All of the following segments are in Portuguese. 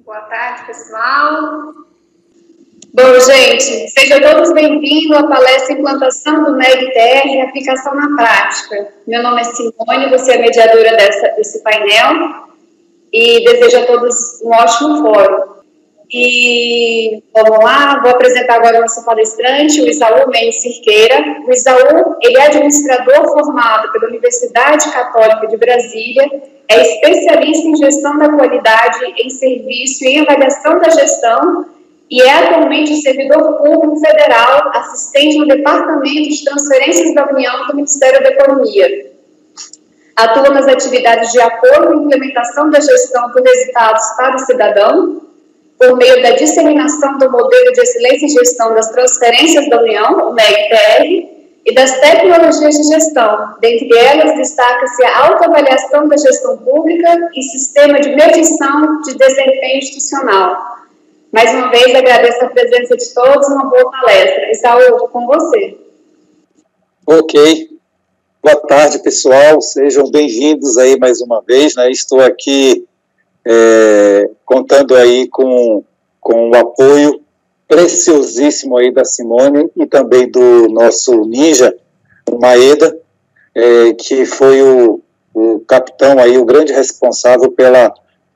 Boa tarde, pessoal. Bom, gente, sejam todos bem-vindos à palestra Implantação do MEG-TR e Aplicação na Prática. Meu nome é Simone, você é mediadora desse painel e desejo a todos um ótimo fórum. E vamos lá, vou apresentar agora o nosso palestrante, o Isaú Mendes Cirqueira. O Isaú, ele é administrador formado pela Universidade Católica de Brasília, é especialista em gestão da qualidade em serviço e em avaliação da gestão e é atualmente servidor público federal, assistente no Departamento de Transferências da União do Ministério da Economia. Atua nas atividades de apoio e implementação da gestão por resultados para o cidadão, por meio da disseminação do modelo de excelência em gestão das transferências da União, o MEG-TR, e das tecnologias de gestão. Dentre elas, destaca-se a autoavaliação da gestão pública e sistema de medição de desempenho institucional. Mais uma vez, agradeço a presença de todos, uma boa palestra. Isaú, com você. Ok. Boa tarde, pessoal. Sejam bem-vindos aí mais uma vez, né? Estou aqui contando aí com o apoio preciosíssimo aí da Simone e também do nosso ninja, o Maeda, que foi o capitão aí, o grande responsável pela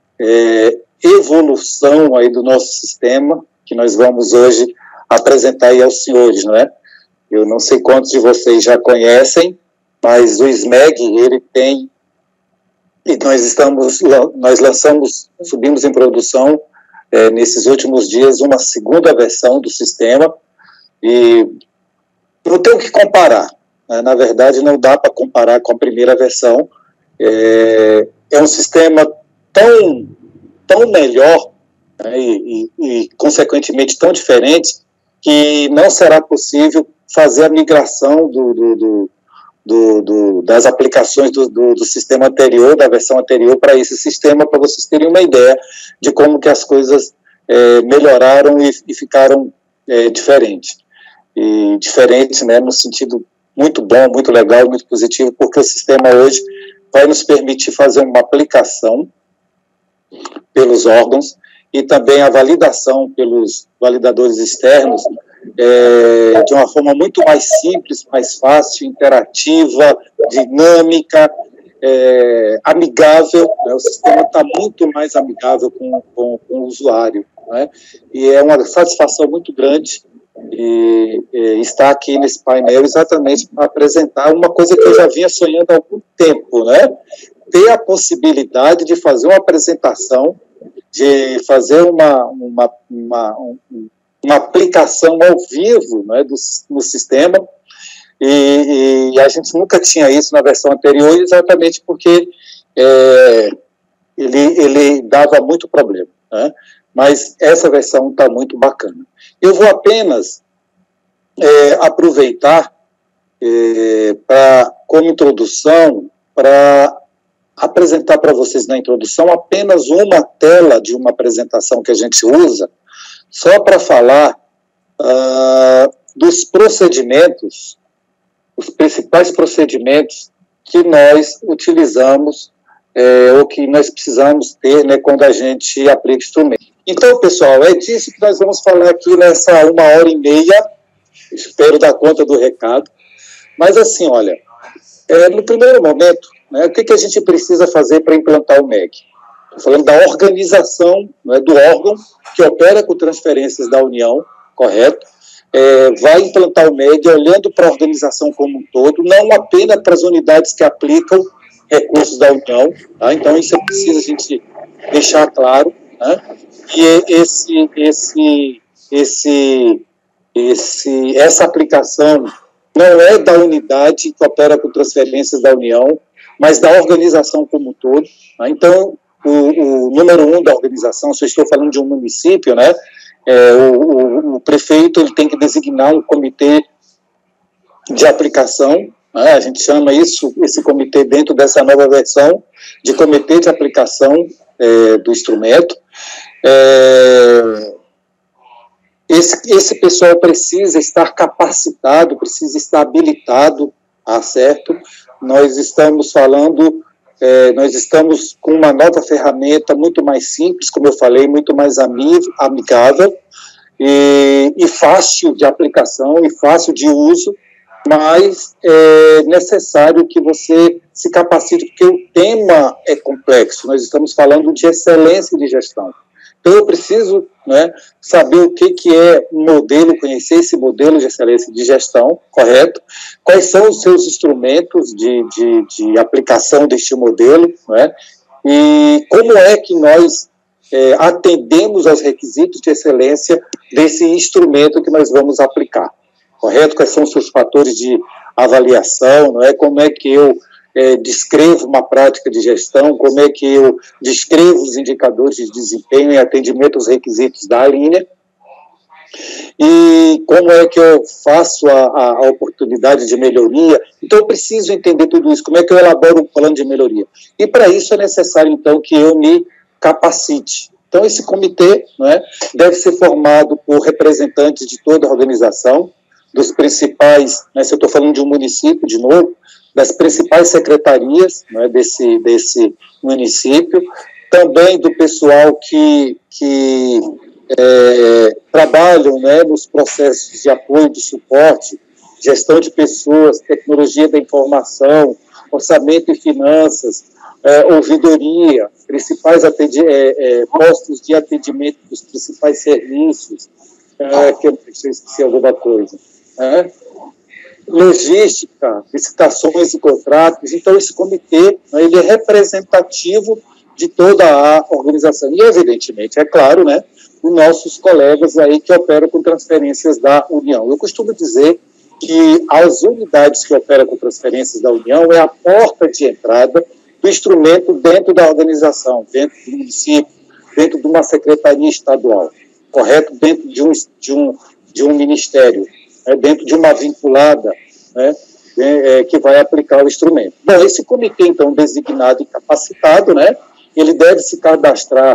evolução aí do nosso sistema, que nós vamos hoje apresentar aí aos senhores, não é? Eu não sei quantos de vocês já conhecem, mas o SMEG, ele tem, e nós subimos em produção nesses últimos dias uma segunda versão do sistema, e não tem o que comparar, né? Na verdade não dá para comparar com a primeira versão, é um sistema tão melhor, né, e consequentemente tão diferente, que não será possível fazer a migração das aplicações do sistema anterior, da versão anterior, para esse sistema, para vocês terem uma ideia de como que as coisas melhoraram e ficaram diferentes. E diferentes, né, no sentido muito bom, muito legal, muito positivo, porque o sistema hoje vai nos permitir fazer uma aplicação pelos órgãos e também a validação pelos validadores externos, de uma forma muito mais simples, mais fácil, interativa, dinâmica, amigável, né? O sistema está muito mais amigável com o usuário, né? E é uma satisfação muito grande estar aqui nesse painel exatamente para apresentar uma coisa que eu já vinha sonhando há algum tempo, né? Ter a possibilidade de fazer uma apresentação, de fazer uma aplicação ao vivo, né, no sistema, e a gente nunca tinha isso na versão anterior, exatamente porque ele dava muito problema, né? Mas essa versão está muito bacana. Eu vou apenas aproveitar como introdução, para apresentar para vocês na introdução apenas uma tela de uma apresentação que a gente usa, só para falar dos procedimentos, os principais procedimentos que nós utilizamos ou que nós precisamos ter, né, quando a gente aplica instrumento. Então, pessoal, é disso que nós vamos falar aqui nessa 1h30, espero dar conta do recado. Mas assim, olha, no primeiro momento, né, o que a gente precisa fazer para implantar o MEG? Estou falando da organização, né, do órgão que opera com transferências da União, correto? Vai implantar o MEG olhando para a organização como um todo, não apenas para as unidades que aplicam recursos da União, tá? Então isso é preciso a gente deixar claro, né? E essa aplicação não é da unidade que opera com transferências da União, mas da organização como um todo, tá? Então, o número 1 da organização, se eu estou falando de um município, né, o prefeito ele tem que designar um comitê de aplicação, né, a gente chama esse comitê dentro dessa nova versão de comitê de aplicação do instrumento. Esse pessoal precisa estar capacitado, precisa estar habilitado, certo? Nós estamos falando nós estamos com uma nova ferramenta muito mais simples, como eu falei, muito mais amigável e fácil de aplicação e fácil de uso, mas é necessário que você se capacite, porque o tema é complexo. Nós estamos falando de excelência de gestão. Então, eu preciso, né, saber o que é um modelo, conhecer esse modelo de excelência de gestão, correto? Quais são os seus instrumentos de aplicação deste modelo, né? E como é que nós atendemos aos requisitos de excelência desse instrumento que nós vamos aplicar, correto? Quais são os seus fatores de avaliação, não é? Como é que eu descrevo uma prática de gestão, como é que eu descrevo os indicadores de desempenho e atendimento aos requisitos da linha, e como é que eu faço a oportunidade de melhoria. Então, eu preciso entender tudo isso, como é que eu elaboro um plano de melhoria. E, para isso, é necessário, então, que eu me capacite. Então, esse comitê, né, deve ser formado por representantes de toda a organização, dos principais, né, se eu estou falando de um município, de novo, das principais secretarias, né, desse município, também do pessoal que trabalham, né, nos processos de apoio, de suporte, gestão de pessoas, tecnologia da informação, orçamento e finanças, ouvidoria, principais postos de atendimento dos principais serviços, que eu não sei se esqueci alguma coisa, logística, licitações e contratos. Então, esse comitê, né, ele é representativo de toda a organização. E, evidentemente, é claro, né, os nossos colegas aí que operam com transferências da União. Eu costumo dizer que as unidades que operam com transferências da União é a porta de entrada do instrumento dentro da organização, dentro do município, dentro de uma secretaria estadual, correto? Dentro de um ministério, dentro de uma vinculada, né, que vai aplicar o instrumento. Bom, esse comitê, então, designado e capacitado, né, ele deve se cadastrar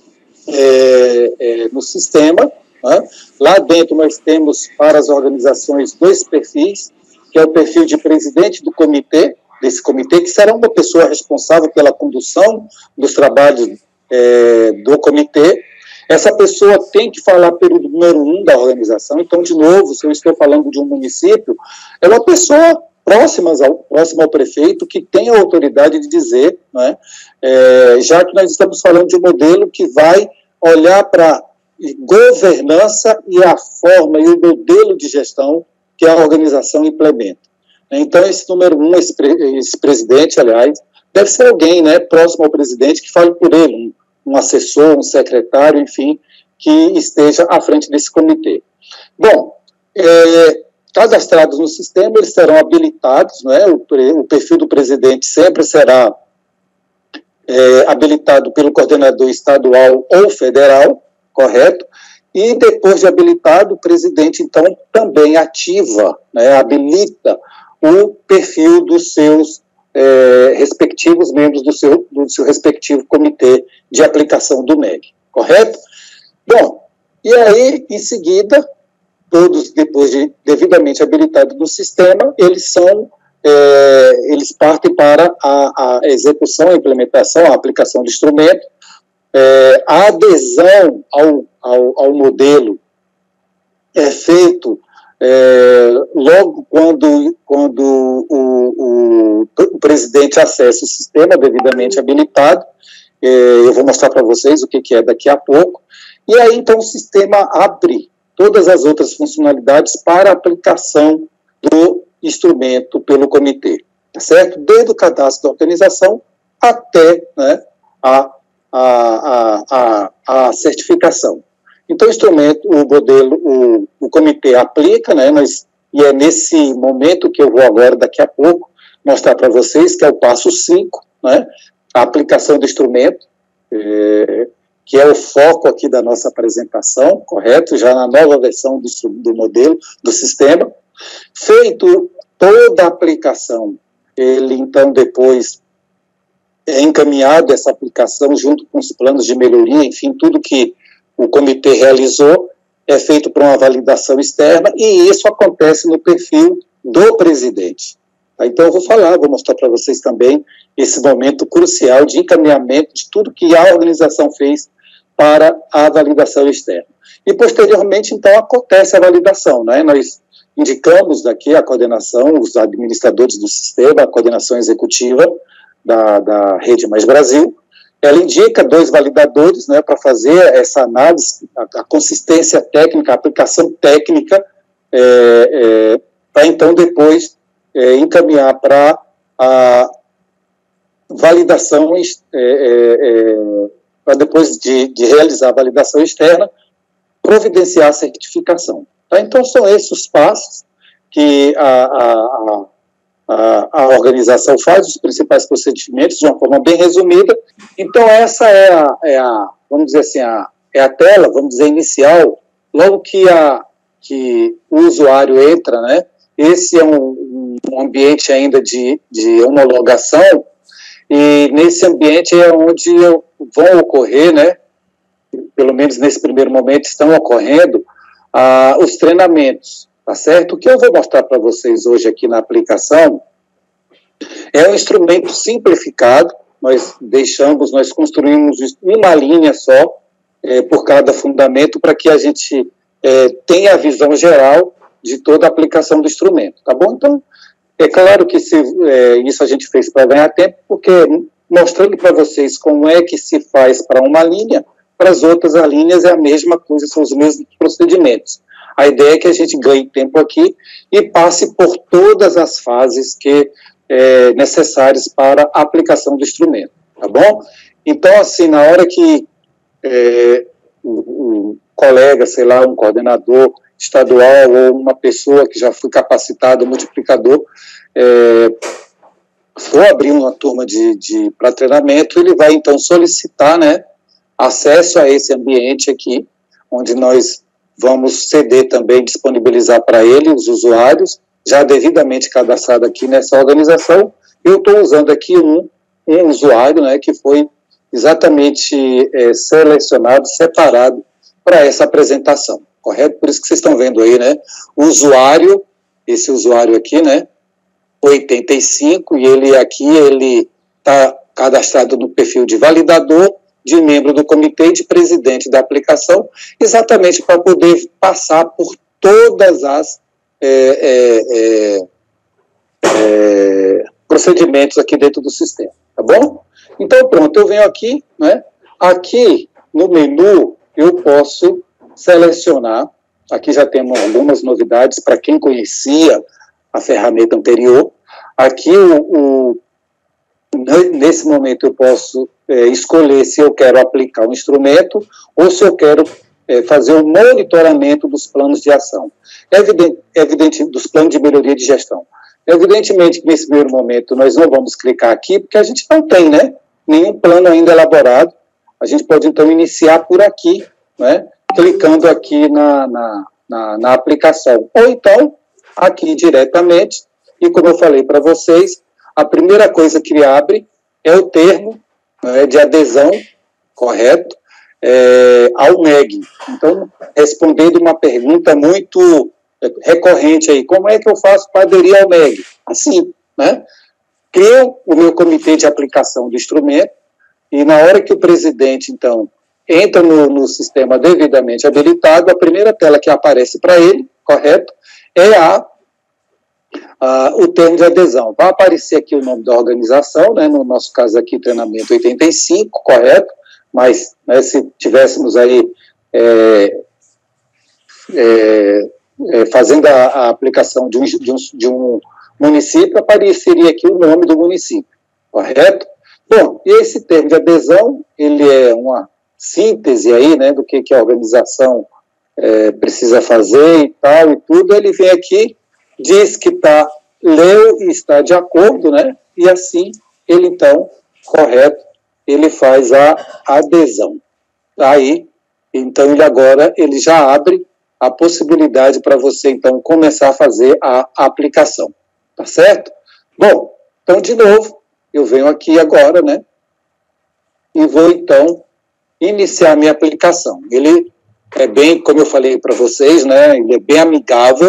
no sistema, né? Lá dentro nós temos para as organizações 2 perfis, que é o perfil de presidente do comitê, desse comitê, que será uma pessoa responsável pela condução dos trabalhos do comitê. Essa pessoa tem que falar pelo número 1 da organização. Então, de novo, se eu estou falando de um município, é uma pessoa próxima ao prefeito que tem a autoridade de dizer, né, já que nós estamos falando de um modelo que vai olhar para governança e a forma e o modelo de gestão que a organização implementa. Então, esse número 1, esse presidente, aliás, deve ser alguém, né, próximo ao presidente, que fale por ele, um assessor, um secretário, enfim, que esteja à frente desse comitê. Bom, cadastrados no sistema, eles serão habilitados, né, o perfil do presidente sempre será habilitado pelo coordenador estadual ou federal, correto? E depois de habilitado, o presidente, então, também ativa, né, habilita o perfil dos seus respectivos membros do seu respectivo comitê de aplicação do MEG, correto? Bom, e aí, em seguida, todos, depois de devidamente habilitados no sistema, eles partem para a execução, a implementação, a aplicação do instrumento, a adesão ao modelo é feito logo quando o presidente acessa o sistema devidamente habilitado. Eu vou mostrar para vocês o que é daqui a pouco. E aí, então, o sistema abre todas as outras funcionalidades para a aplicação do instrumento pelo comitê, tá certo? Desde o cadastro da organização até, né, a certificação. Então, o instrumento, o modelo, o comitê aplica, né, e é nesse momento que eu vou agora, daqui a pouco, mostrar para vocês, que é o passo 5, né, a aplicação do instrumento, que é o foco aqui da nossa apresentação, correto? Já na nova versão do modelo, do sistema. Feito toda a aplicação, ele, então, depois é encaminhado essa aplicação junto com os planos de melhoria, enfim, tudo que o comitê realizou é feito por uma validação externa, e isso acontece no perfil do presidente, Então, eu vou mostrar para vocês também esse momento crucial de encaminhamento de tudo que a organização fez para a validação externa. E, posteriormente, então, acontece a validação, né? Nós indicamos daqui a coordenação, os administradores do sistema, a coordenação executiva da Rede Mais Brasil. Ela indica 2 validadores, né, para fazer essa análise, a consistência técnica, a aplicação técnica, para então depois encaminhar para a validação, para depois de realizar a validação externa, providenciar a certificação. Tá? Então, são esses os passos que a organização faz, os principais procedimentos, de uma forma bem resumida. Então, essa vamos dizer assim, é a tela, vamos dizer, inicial, logo que o usuário entra, né? Esse é um ambiente ainda de homologação, e nesse ambiente é onde vão ocorrer, né? Pelo menos nesse primeiro momento estão ocorrendo os treinamentos, tá certo? O que eu vou mostrar para vocês hoje aqui na aplicação é um instrumento simplificado. Nós construímos uma linha só por cada fundamento, para que a gente tenha a visão geral de toda a aplicação do instrumento, tá bom? Então, é claro que isso a gente fez para ganhar tempo, porque mostrando para vocês como é que se faz para uma linha, para as outras as linhas é a mesma coisa, são os mesmos procedimentos. A ideia é que a gente ganhe tempo aqui e passe por todas as fases necessárias para a aplicação do instrumento, tá bom? Então, assim, na hora que um colega, sei lá, um coordenador estadual ou uma pessoa que já foi capacitado, multiplicador, for abrir uma turma para treinamento, ele vai, então, solicitar, né, acesso a esse ambiente aqui, onde nós vamos ceder também, disponibilizar para ele, os usuários, já devidamente cadastrado aqui nessa organização. Eu estou usando aqui um usuário, né, que foi exatamente selecionado, separado para essa apresentação, correto? Por isso que vocês estão vendo aí, né, esse usuário aqui, né, 85, e ele está cadastrado no perfil de validador, de membro do comitê e de presidente da aplicação, exatamente para poder passar por todas as procedimentos aqui dentro do sistema, tá bom? Então, pronto, eu venho aqui, né? Aqui no menu eu posso selecionar, aqui já temos algumas novidades para quem conhecia a ferramenta anterior. Aqui, nesse momento, eu posso escolher se eu quero aplicar um instrumento ou se eu quero fazer um monitoramento dos planos de ação. Evidente, dos planos de melhoria de gestão. Evidentemente que nesse primeiro momento nós não vamos clicar aqui, porque a gente não tem, né, nenhum plano ainda elaborado. A gente pode, então, iniciar por aqui, né, clicando aqui na aplicação. Ou então, aqui diretamente, e como eu falei para vocês, a primeira coisa que abre é o termo, né, de adesão, correto, ao MEG. Então, respondendo uma pergunta muito recorrente aí, como é que eu faço para aderir ao MEG? Assim, né? Crio o meu comitê de aplicação do instrumento, e na hora que o presidente, então, entra no sistema devidamente habilitado, a primeira tela que aparece para ele, correto, é o termo de adesão. Vai aparecer aqui o nome da organização, né, no nosso caso aqui, treinamento 85, correto? Mas, né, se tivéssemos aí fazendo a aplicação de um município, apareceria aqui o nome do município, correto? Bom, e esse termo de adesão, ele é uma síntese aí, né, do que a organização precisa fazer e tal, e tudo. Ele vem aqui, diz que leu e está de acordo, né, e assim, ele então, correto, ele faz a adesão. Aí, então, ele já abre a possibilidade para você, então, começar a fazer a aplicação, tá certo? Bom, então, de novo, eu venho aqui agora, né, e vou, então, iniciar a minha aplicação. Ele é bem, como eu falei para vocês, né, ele é bem amigável,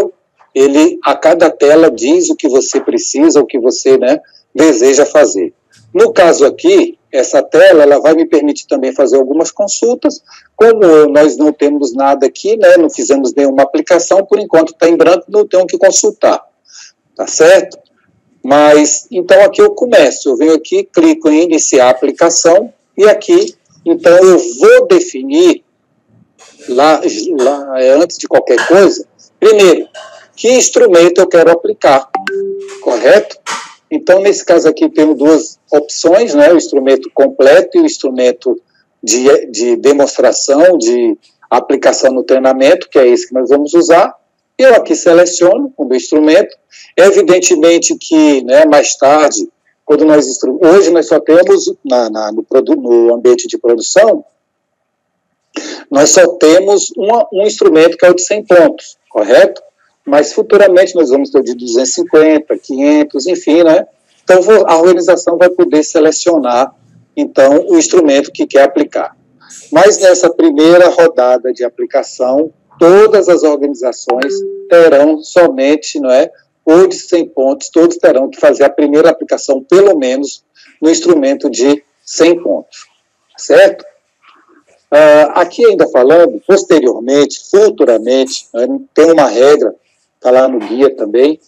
ele, a cada tela, diz o que você precisa, o que você, né, deseja fazer. No caso aqui, essa tela, ela vai me permitir também fazer algumas consultas. Como nós não temos nada aqui, né, não fizemos nenhuma aplicação, por enquanto está em branco, não tenho que consultar, tá certo? Mas, então aqui eu começo, eu venho aqui, clico em iniciar a aplicação, e aqui, então eu vou definir, lá antes de qualquer coisa, primeiro, que instrumento eu quero aplicar, correto? Então, nesse caso aqui, tenho duas opções, né, o instrumento completo e o instrumento de demonstração, de aplicação no treinamento, que é esse que nós vamos usar. Eu aqui seleciono o meu instrumento. Evidentemente que, né, mais tarde, quando hoje nós só temos, no ambiente de produção, nós só temos um instrumento que é o de 100 pontos, correto? Mas futuramente nós vamos ter o de 250, 500, enfim, né? Então a organização vai poder selecionar, então, o instrumento que quer aplicar. Mas nessa primeira rodada de aplicação, todas as organizações terão somente, não é, ou de 100 pontos, todos terão que fazer a primeira aplicação, pelo menos, no instrumento de 100 pontos, certo? Aqui ainda falando, posteriormente, futuramente, né, tem uma regra, está lá no guia também,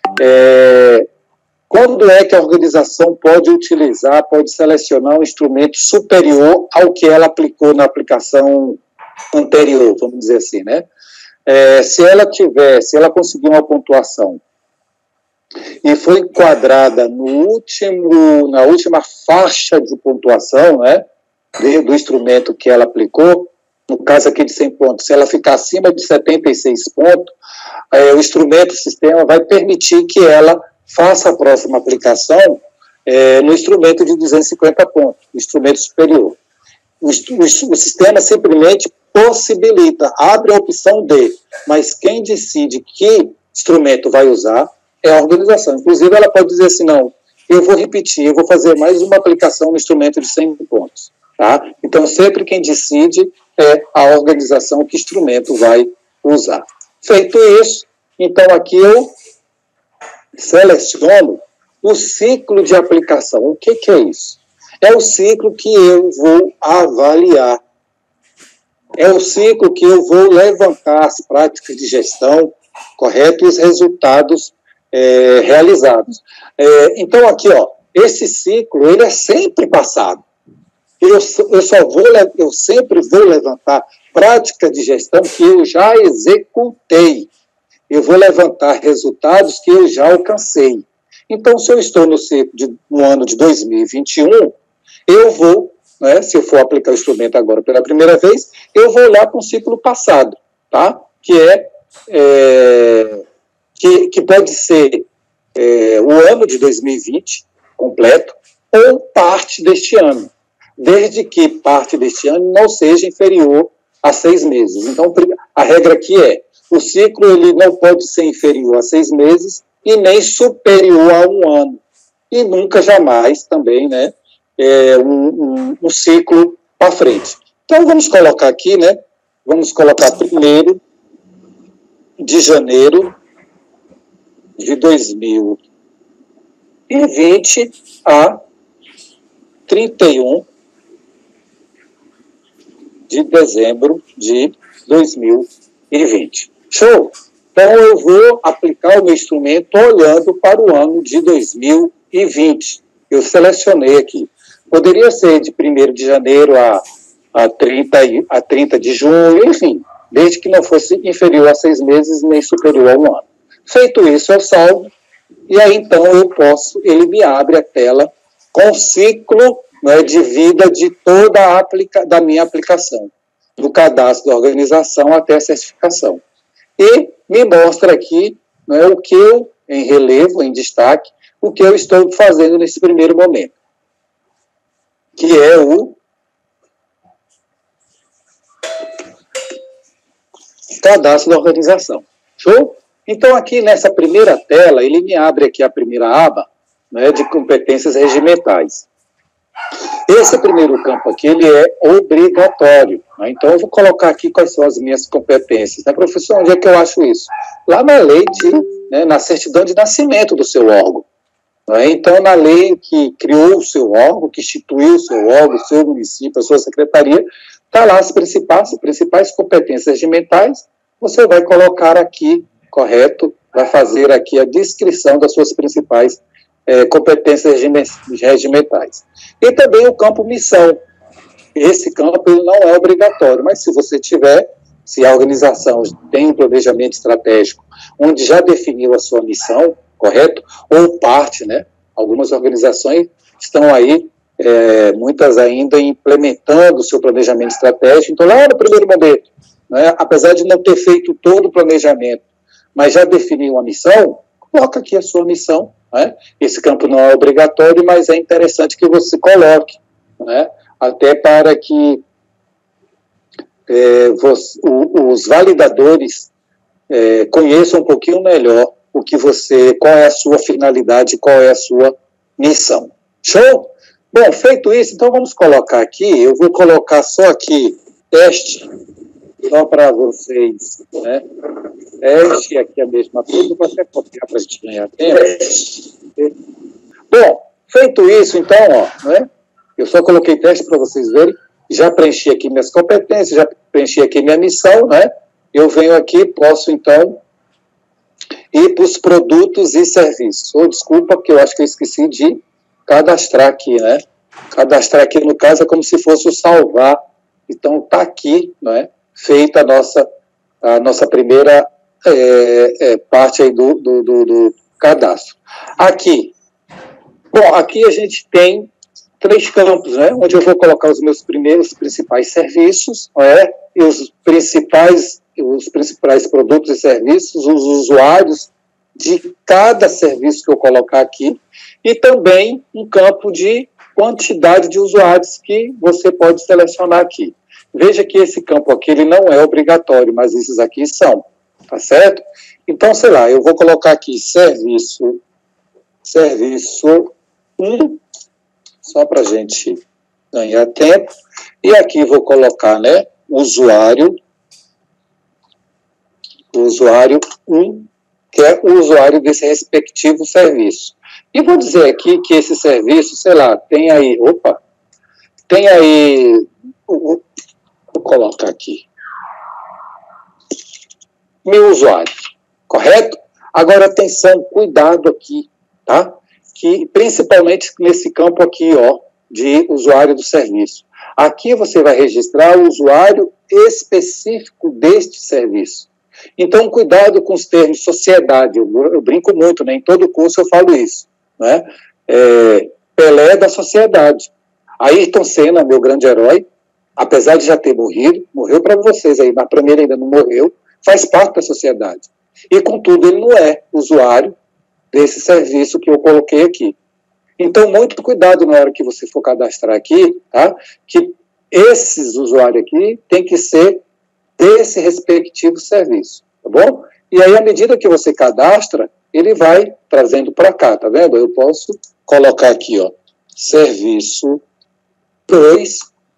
quando é que a organização pode utilizar, pode selecionar um instrumento superior ao que ela aplicou na aplicação anterior, vamos dizer assim, né? Se ela conseguir uma pontuação e foi enquadrada na última faixa de pontuação, né, do instrumento que ela aplicou, no caso aqui de 100 pontos, se ela ficar acima de 76 pontos, o instrumento, o sistema, vai permitir que ela faça a próxima aplicação no instrumento de 250 pontos, o instrumento superior. O sistema simplesmente possibilita, abre a opção de, mas quem decide que instrumento vai usar é a organização. Inclusive, ela pode dizer assim, não, eu vou repetir, eu vou fazer mais uma aplicação no instrumento de 100 pontos. Tá? Então, sempre quem decide é a organização que instrumento vai usar. Feito isso, então aqui eu seleciono o ciclo de aplicação. O que é isso? É o ciclo que eu vou avaliar. É o ciclo que eu vou levantar as práticas de gestão, correto? E os resultados realizados. Então, aqui, ó, esse ciclo, ele é sempre passado. Eu sempre vou levantar prática de gestão que eu já executei. Eu vou levantar resultados que eu já alcancei. Então, se eu estou no ano de 2021, eu vou, né, se eu for aplicar o instrumento agora pela primeira vez, eu vou olhar para um ciclo passado, tá? Que pode ser o ano de 2020 completo ou parte deste ano, desde que parte deste ano não seja inferior a 6 meses. Então, a regra aqui o ciclo ele não pode ser inferior a 6 meses e nem superior a 1 ano. E nunca, jamais, também, né, um ciclo para frente. Então, vamos colocar aqui, né, vamos colocar 1º de janeiro de 2020 a 31 de dezembro de 2020. Show? Então, eu vou aplicar o meu instrumento olhando para o ano de 2020. Eu selecionei aqui. Poderia ser de 1º de janeiro a 30 de junho, enfim, desde que não fosse inferior a 6 meses nem superior a 1 ano. Feito isso, eu salvo, e aí, então, ele me abre a tela com o ciclo, né, de vida de toda da minha aplicação, do cadastro da organização até a certificação. E me mostra aqui, né, o que eu, em relevo, em destaque, o que eu estou fazendo nesse primeiro momento, que é o cadastro da organização. Show? Então, aqui nessa primeira tela, ele me abre aqui a primeira aba, né, de competências regimentais. Esse primeiro campo aqui, ele é obrigatório, né? Então, eu vou colocar aqui quais são as minhas competências, né, professor? Onde é que eu acho isso? Lá na lei na certidão de nascimento do seu órgão. Né? Então, na lei que criou o seu órgão, que instituiu o seu órgão, o seu município, a sua secretaria, está lá as principais competências regimentais, você vai colocar aqui, correto? Vai fazer aqui a descrição das suas principais competências regimentais. E também o campo missão. Esse campo ele não é obrigatório, mas se você tiver, se a organização tem um planejamento estratégico, onde já definiu a sua missão, correto? Ou parte, né? Algumas organizações estão aí, muitas ainda implementando o seu planejamento estratégico. Então, lá no primeiro momento, né, apesar de não ter feito todo o planejamento, mas já definiu a missão, coloca aqui a sua missão, né? Esse campo não é obrigatório, mas é interessante que você coloque, né? Até para que os validadores conheçam um pouquinho melhor qual é a sua finalidade, qual é a sua missão. Show? Bom, feito isso, então vamos colocar aqui, eu vou colocar só aqui, teste, só para vocês, né? Teste, aqui a mesma coisa, vou até copiar para a gente ganhar tempo. Bom, feito isso, então, ó, né? Eu só coloquei teste para vocês verem, já preenchi aqui minhas competências, já preenchi aqui minha missão, né? Eu venho aqui, posso, então, ir para os produtos e serviços. Desculpa, porque eu acho que eu esqueci de cadastrar aqui, né? Cadastrar aqui, no caso, é como se fosse o salvar. Então, está aqui, né? Feita a nossa primeira parte aí do cadastro. Aqui, bom, aqui a gente tem 3 campos, né? Onde eu vou colocar os meus principais serviços, né? E os principais produtos e serviços, os usuários de cada serviço que eu colocar aqui, e também um campo de quantidade de usuários que você pode selecionar aqui. Veja que esse campo aqui ele não é obrigatório, mas esses aqui são, tá certo? Então, sei lá, eu vou colocar aqui serviço 1, só para a gente ganhar tempo, e aqui vou colocar, né, usuário 1, que é o usuário desse respectivo serviço. E vou dizer aqui que esse serviço, sei lá, tem aí, vou colocar aqui, 1000 usuários, correto? Agora, atenção, cuidado aqui, tá? Que principalmente nesse campo aqui, ó, de usuário do serviço. Aqui você vai registrar o usuário específico deste serviço. Então, cuidado com os termos sociedade, eu brinco muito, né? Em todo curso eu falo isso, né? Pelé da sociedade. Ayrton Senna, meu grande herói, apesar de já ter morreu para vocês aí, mas para mim ele ainda não morreu, faz parte da sociedade. E, contudo, ele não é usuário desse serviço que eu coloquei aqui. Então, muito cuidado na hora que você for cadastrar aqui, tá? Que esses usuários aqui tem que ser desse respectivo serviço, tá bom? E aí, à medida que você cadastra, ele vai trazendo para cá, tá vendo? Eu posso colocar aqui, ó, serviço 2,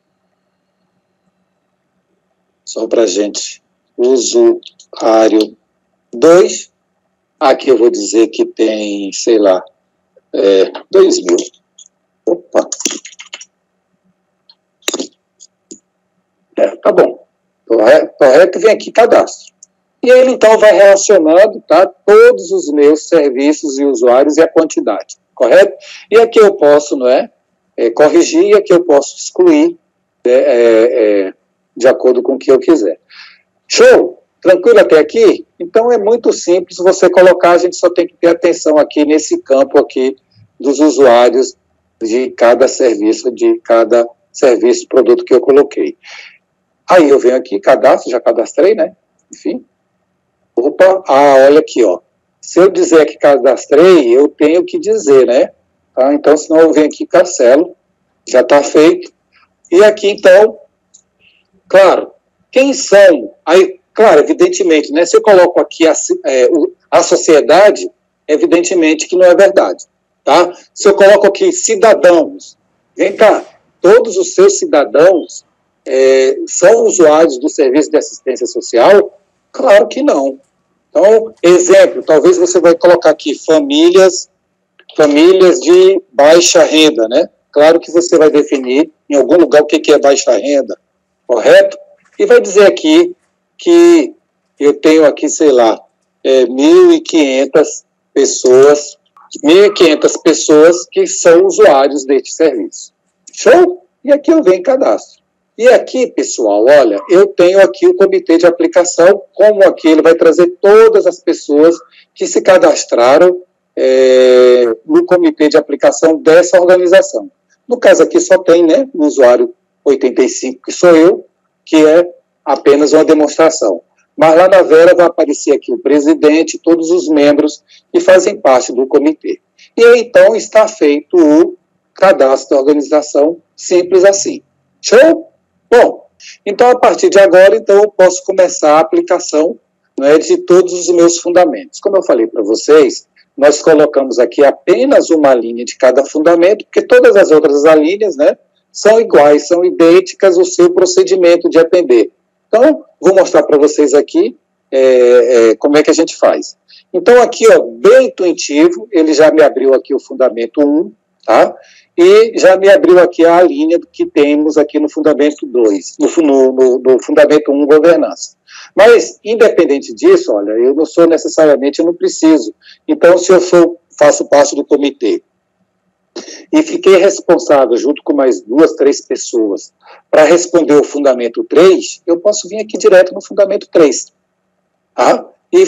só para a gente, usuário 2, aqui eu vou dizer que tem, sei lá, 2000. Opa. Tá bom. Correto, vem aqui cadastro. E ele, então, vai relacionando, tá, todos os meus serviços e usuários e a quantidade, correto? E aqui eu posso, não é, corrigir, e aqui eu posso excluir, de acordo com o que eu quiser. Show? Tranquilo até aqui? Então, é muito simples você colocar, a gente só tem que ter atenção aqui nesse campo aqui dos usuários de cada serviço, produto que eu coloquei. Aí eu venho aqui, cadastro, já cadastrei, né? Enfim. Opa, olha aqui, ó. Se eu dizer que cadastrei, eu tenho que dizer, né? Tá? Então, senão eu venho aqui, cancelo, já está feito. E aqui, então, claro, quem são? Aí, claro, evidentemente, né? Se eu coloco aqui a sociedade, evidentemente que não é verdade, tá? Se eu coloco aqui cidadãos, Vem cá, todos os seus cidadãos são usuários do serviço de assistência social? Claro que não. Então, exemplo, talvez você vai colocar aqui famílias de baixa renda, né? Claro que você vai definir em algum lugar o que é baixa renda, correto? E vai dizer aqui que eu tenho aqui, sei lá, 1.500 pessoas que são usuários deste serviço. Show? E aqui eu venho em cadastro. E aqui, pessoal, olha, eu tenho aqui o comitê de aplicação, como aqui ele vai trazer todas as pessoas que se cadastraram no comitê de aplicação dessa organização. No caso aqui só tem, né, o usuário 85, que sou eu, que é apenas uma demonstração. Mas lá na Vera vai aparecer aqui o presidente, todos os membros que fazem parte do comitê. E aí, então, está feito o cadastro da organização, simples assim. Show? Bom, então, a partir de agora, então, eu posso começar a aplicação, né, de todos os meus fundamentos. Como eu falei para vocês, nós colocamos aqui apenas uma linha de cada fundamento, porque todas as outras linhas, né, são iguais, são idênticas ao seu procedimento de atender. Então, vou mostrar para vocês aqui como é que a gente faz. Então, aqui, ó, bem intuitivo, ele já me abriu aqui o fundamento 1, tá? E já me abriu aqui a linha que temos aqui no fundamento 2, no fundamento 1, governança. Mas, independente disso, olha, eu não sou necessariamente, eu não preciso. Então, se eu faço parte do comitê e fiquei responsável, junto com mais 2, 3 pessoas, para responder o fundamento 3, eu posso vir aqui direto no fundamento 3, tá? E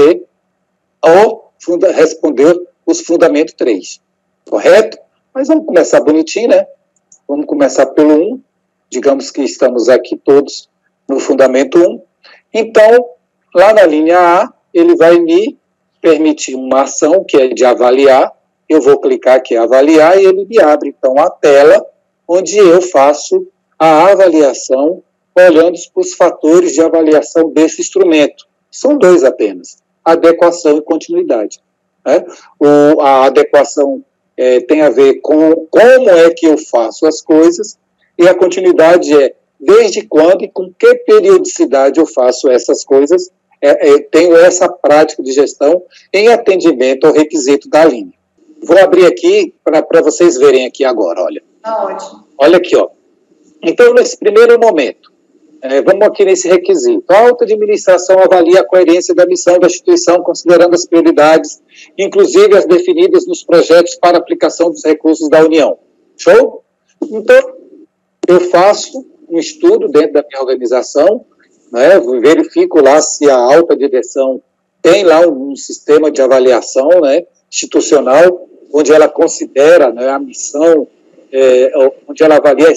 responder os fundamentos 3, correto? Mas vamos começar bonitinho, né? Vamos começar pelo 1, digamos que estamos aqui todos no fundamento 1. Então, lá na linha A, ele vai me permitir uma ação, que é de avaliar. Eu vou clicar aqui em avaliar e ele me abre, então, a tela onde eu faço a avaliação olhando para os fatores de avaliação desse instrumento. São 2 apenas, adequação e continuidade, né? A adequação tem a ver com como é que eu faço as coisas, e a continuidade é desde quando e com que periodicidade eu faço essas coisas, tenho essa prática de gestão em atendimento ao requisito da linha. Vou abrir aqui para vocês verem aqui agora, olha. Ótimo. Olha aqui, ó. Então, nesse primeiro momento, vamos aqui nesse requisito. A alta administração avalia a coerência da missão da instituição, considerando as prioridades, inclusive as definidas nos projetos para aplicação dos recursos da União. Show? Então, eu faço um estudo dentro da minha organização, né, verifico lá se a alta direção tem lá um sistema de avaliação, né, institucional, onde ela considera, né, a missão, onde ela avalia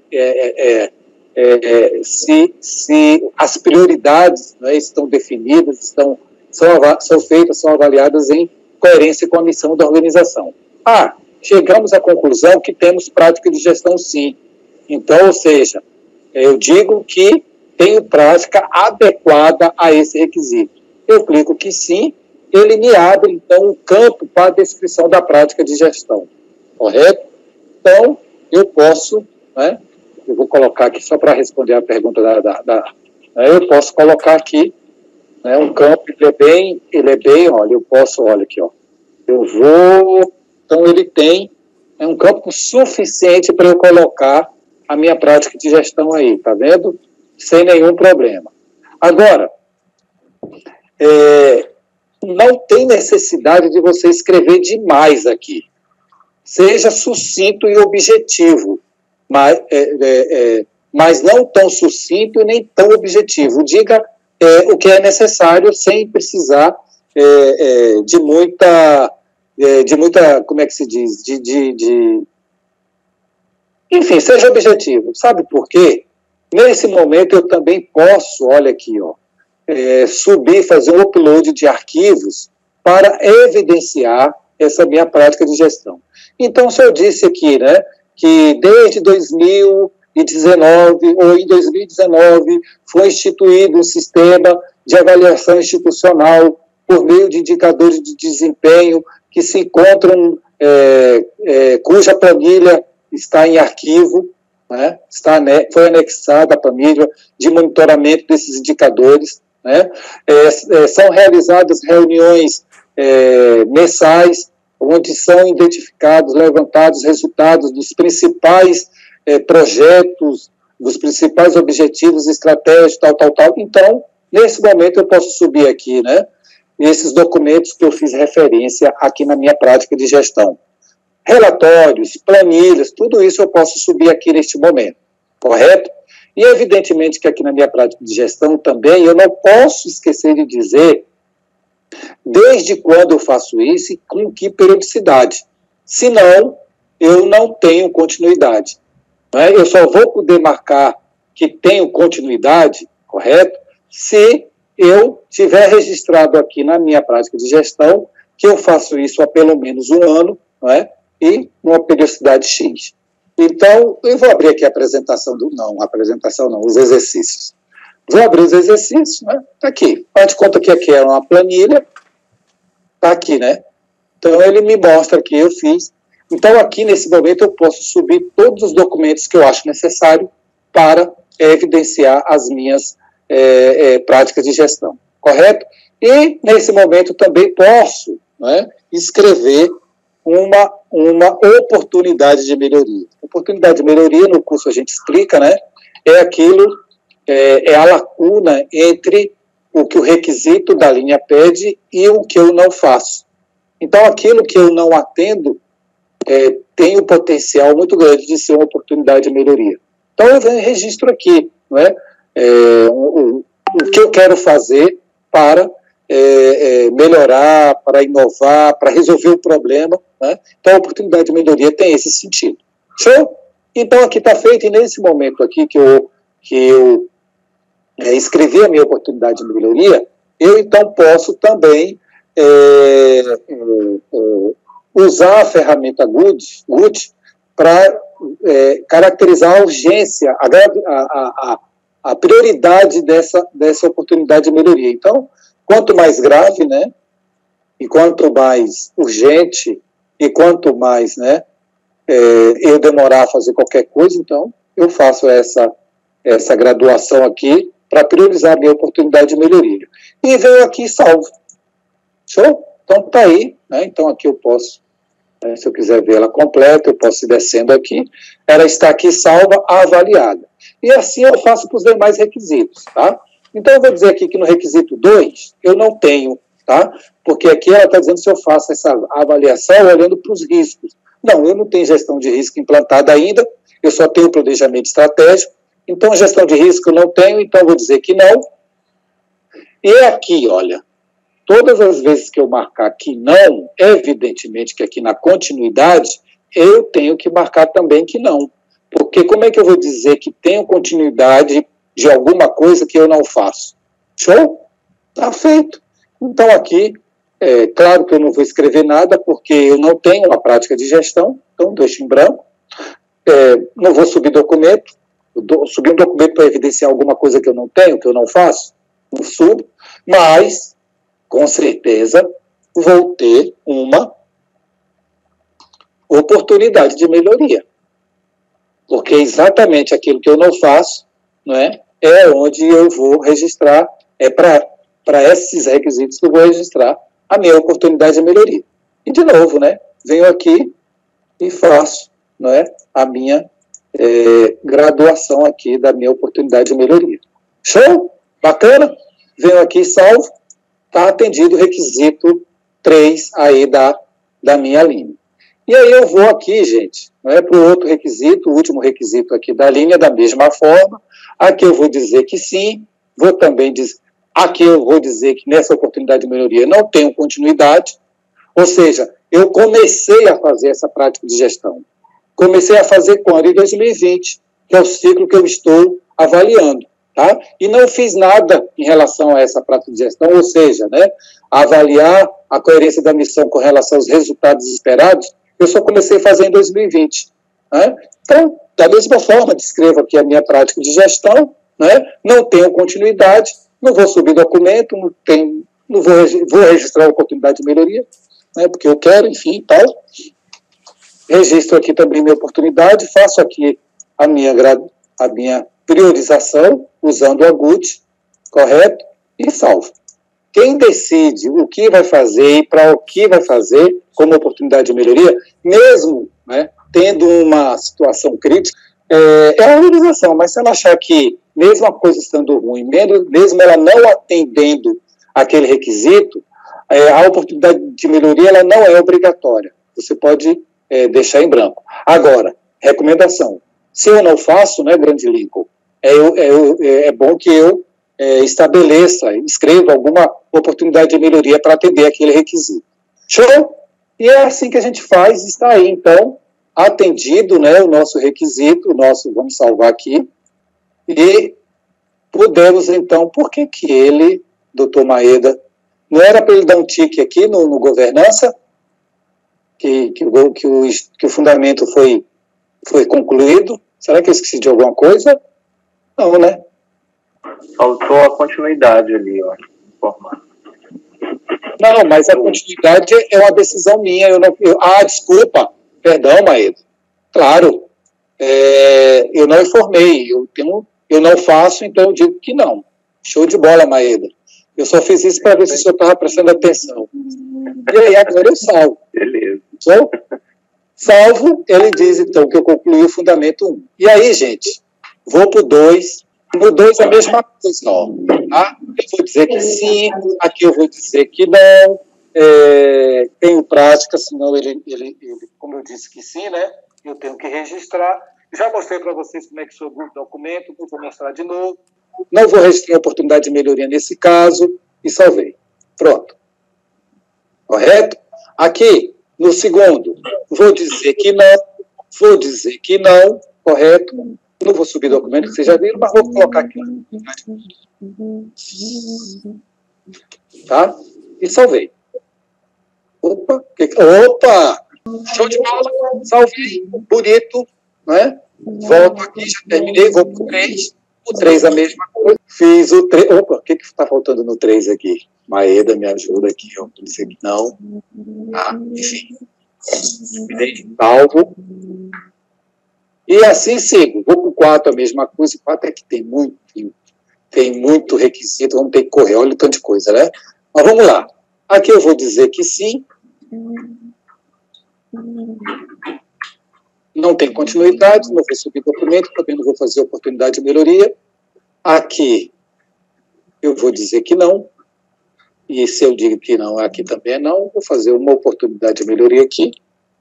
se as prioridades, né, estão definidas, são feitas, são avaliadas em coerência com a missão da organização. Chegamos à conclusão que temos prática de gestão, sim. Então, ou seja, eu digo que tenho prática adequada a esse requisito. Eu clico que sim, ele me abre, então, um campo para a descrição da prática de gestão, correto? Então, eu posso, né, eu vou colocar aqui só para responder a pergunta eu posso colocar aqui, né, um campo, ele é bem, olha, eu posso, olha aqui, ó, então ele tem um campo suficiente para eu colocar a minha prática de gestão aí, tá vendo? Sem nenhum problema. Agora, não tem necessidade de você escrever demais aqui. Seja sucinto e objetivo, mas não tão sucinto e nem tão objetivo. Diga o que é necessário sem precisar de muita, como é que se diz? Enfim, seja objetivo. Sabe por quê? Nesse momento eu também posso, olha aqui, ó, subir, fazer um upload de arquivos para evidenciar essa minha prática de gestão. Então, se eu disse aqui, né, que desde 2019, ou em 2019, foi instituído um sistema de avaliação institucional por meio de indicadores de desempenho que se encontram, cuja planilha está em arquivo, né? Foi anexada a planilha de monitoramento desses indicadores, né? São realizadas reuniões mensais, onde são identificados, levantados resultados dos principais projetos, dos principais objetivos estratégicos, tal. Então, nesse momento, eu posso subir aqui, né, esses documentos que eu fiz referência aqui na minha prática de gestão. Relatórios, planilhas, tudo isso eu posso subir aqui neste momento, correto? E, evidentemente, que aqui na minha prática de gestão também, eu não posso esquecer de dizer desde quando eu faço isso e com que periodicidade. Senão, eu não tenho continuidade. Né? Eu só vou poder marcar que tenho continuidade, correto? Se eu tiver registrado aqui na minha prática de gestão que eu faço isso há pelo menos um ano, não é? E numa periodicidade X. Então, eu vou abrir aqui a apresentação os exercícios. Vou abrir os exercícios, né? Está aqui. Faz de conta que aqui é uma planilha, está aqui, né? Então, ele me mostra que eu fiz. Então, aqui, nesse momento, eu posso subir todos os documentos que eu acho necessário para evidenciar as minhas práticas de gestão, correto? E, nesse momento, também posso, né, escrever uma oportunidade de melhoria. Oportunidade de melhoria, no curso a gente explica, né, é a lacuna entre o que o requisito da linha pede e o que eu não faço. Então, aquilo que eu não atendo tem um potencial muito grande de ser uma oportunidade de melhoria. Então, eu registro aqui, não é? O que eu quero fazer para melhorar, para inovar, para resolver o problema, né? Então, a oportunidade de melhoria tem esse sentido. Show? Então, aqui está feito, e nesse momento aqui que eu escrevi a minha oportunidade de melhoria, eu, então, posso também usar a ferramenta GUT para caracterizar a urgência, a prioridade dessa oportunidade de melhoria. Então, quanto mais grave, né, e quanto mais urgente, e quanto mais, né, eu demorar a fazer qualquer coisa, então, eu faço essa graduação aqui para priorizar a minha oportunidade de melhoria. E venho aqui e salvo. Show? Então, está aí, né, então aqui eu posso, se eu quiser ver ela completa, eu posso ir descendo aqui, ela está aqui salva, avaliada. E assim eu faço para os demais requisitos, tá? Então, eu vou dizer aqui que no requisito 2, eu não tenho, tá? Porque aqui ela está dizendo se eu faço essa avaliação olhando para os riscos. Não, eu não tenho gestão de risco implantada ainda, eu só tenho planejamento estratégico, então gestão de risco eu não tenho, então eu vou dizer que não. E aqui, olha, todas as vezes que eu marcar que não, evidentemente que aqui na continuidade, eu tenho que marcar também que não. Porque como é que eu vou dizer que tenho continuidade de alguma coisa que eu não faço? Show? Tá feito. Então, aqui, claro que eu não vou escrever nada, porque eu não tenho uma prática de gestão, então deixo em branco. Não vou subir documento, subir um documento para evidenciar alguma coisa que eu não tenho, que eu não faço, não subo, mas, com certeza, vou ter uma oportunidade de melhoria. Porque exatamente aquilo que eu não faço, não é onde eu vou registrar, para esses requisitos que eu vou registrar a minha oportunidade de melhoria. E, de novo, né, venho aqui e faço, não é, a minha graduação aqui da minha oportunidade de melhoria. Show? Bacana? Venho aqui e salvo. Está atendido o requisito 3 aí da minha linha. E aí eu vou aqui, gente, para o outro requisito, o último requisito aqui da linha, da mesma forma. Aqui eu vou dizer que sim, vou também dizer, aqui eu vou dizer que nessa oportunidade de melhoria não tenho continuidade, ou seja, eu comecei a fazer essa prática de gestão. Comecei a fazer quando? Em 2020, que é o ciclo que eu estou avaliando, tá? E não fiz nada em relação a essa prática de gestão, ou seja, né, avaliar a coerência da missão com relação aos resultados esperados, eu só comecei a fazer em 2020. Né? Então, da mesma forma, descrevo aqui a minha prática de gestão, né? Não tenho continuidade, não vou subir documento, não vou registrar a oportunidade de melhoria, né? Porque eu quero, enfim, tal. registro aqui também minha oportunidade, faço aqui a minha priorização, usando o AGUT, correto? E salvo. Quem decide o que vai fazer e para o que vai fazer, como oportunidade de melhoria, mesmo, né, tendo uma situação crítica, é a organização, mas se ela achar que, mesmo a coisa estando ruim, mesmo ela não atendendo aquele requisito, a oportunidade de melhoria ela não é obrigatória. Você pode deixar em branco. Agora, recomendação. Se eu não faço, né, grande Lincoln, é bom que eu escreva alguma oportunidade de melhoria para atender aquele requisito. Show? E é assim que a gente faz, está aí, então, atendido, né, o nosso requisito, vamos salvar aqui, e pudemos, então, por que ele, doutor Maeda, não era para ele dar um tique aqui no governança, que o fundamento foi concluído? Será que eu esqueci de alguma coisa? Não, né? Faltou a continuidade ali, ó, informar. Não, mas a continuidade é uma decisão minha. Desculpa, perdão, Maeda. Claro, eu não informei, eu não faço, então eu digo que não. Show de bola, Maeda. Eu só fiz isso para ver se o senhor estava prestando atenção. E aí, agora eu salvo. Beleza. Salvo, ele diz, então, que eu concluí o fundamento 1. E aí, gente, vou para o 2. No 2 é a mesma coisa, ó. Tá? Eu vou dizer que sim, aqui eu vou dizer que não. Tenho prática, senão ele, como eu disse que sim, né? Eu tenho que registrar. Já mostrei para vocês como é que sob o documento, não vou mostrar de novo. Não vou registrar a oportunidade de melhoria nesse caso, e salvei. Pronto. Correto? Aqui, no segundo, vou dizer que não, correto? Não vou subir o documento que vocês já viram, mas vou colocar aqui. Tá? E salvei. Opa! Show de bola! Salvei. Bonito, né? Volto aqui, já terminei, vou para o 3. O 3 a mesma coisa. Fiz o 3. Opa, o que está faltando no 3 aqui? Maeda, me ajuda aqui, ó. Disse que não. Enfim. Salvo. E assim sigo. Vou para o 4, a mesma coisa. O 4 é que tem muito requisito, vamos ter que correr. Olha o tanto de coisa, né? Mas vamos lá. Aqui eu vou dizer que sim. Não tem continuidade, não vou subir documento, também não vou fazer oportunidade de melhoria. Aqui eu vou dizer que não. E se eu digo que não, aqui também é não, vou fazer uma oportunidade de melhoria aqui.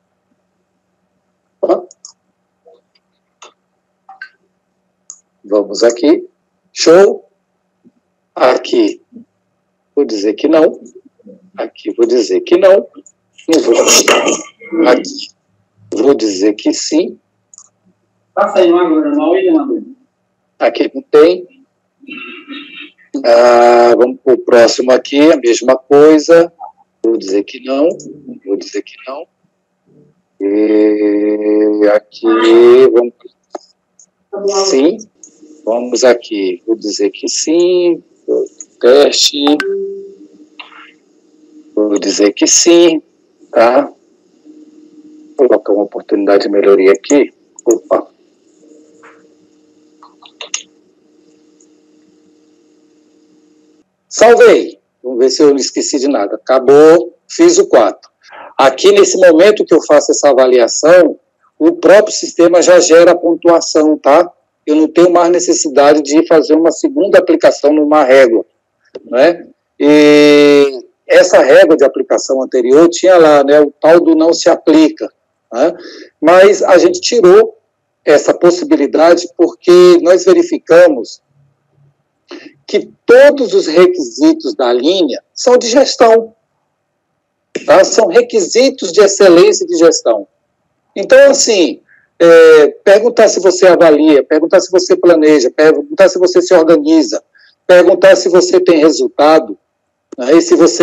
Vamos aqui. Show. Aqui vou dizer que não. Aqui vou dizer que não. Não vou dizer. Aqui vou dizer que sim. Está saindo agora, não, William? Aqui não tem. Vamos para o próximo aqui, a mesma coisa. Vou dizer que não. Vou dizer que não. E aqui, vamos. Sim. Vamos aqui. Vou dizer que sim. Teste. Vou dizer que sim. Tá? Vou colocar uma oportunidade de melhoria aqui. Opa. Salvei. Vamos ver se eu não esqueci de nada. Acabou. Fiz o 4. Aqui, nesse momento que eu faço essa avaliação, o próprio sistema já gera a pontuação, tá? Eu não tenho mais necessidade de fazer uma segunda aplicação numa régua, né? E essa régua de aplicação anterior tinha lá, né, o tal do não se aplica, né? Mas a gente tirou essa possibilidade porque nós verificamos que todos os requisitos da linha são de gestão, tá? São requisitos de excelência de gestão. Então, assim, perguntar se você avalia, perguntar se você planeja, perguntar se você se organiza, perguntar se você tem resultado, né, e se você...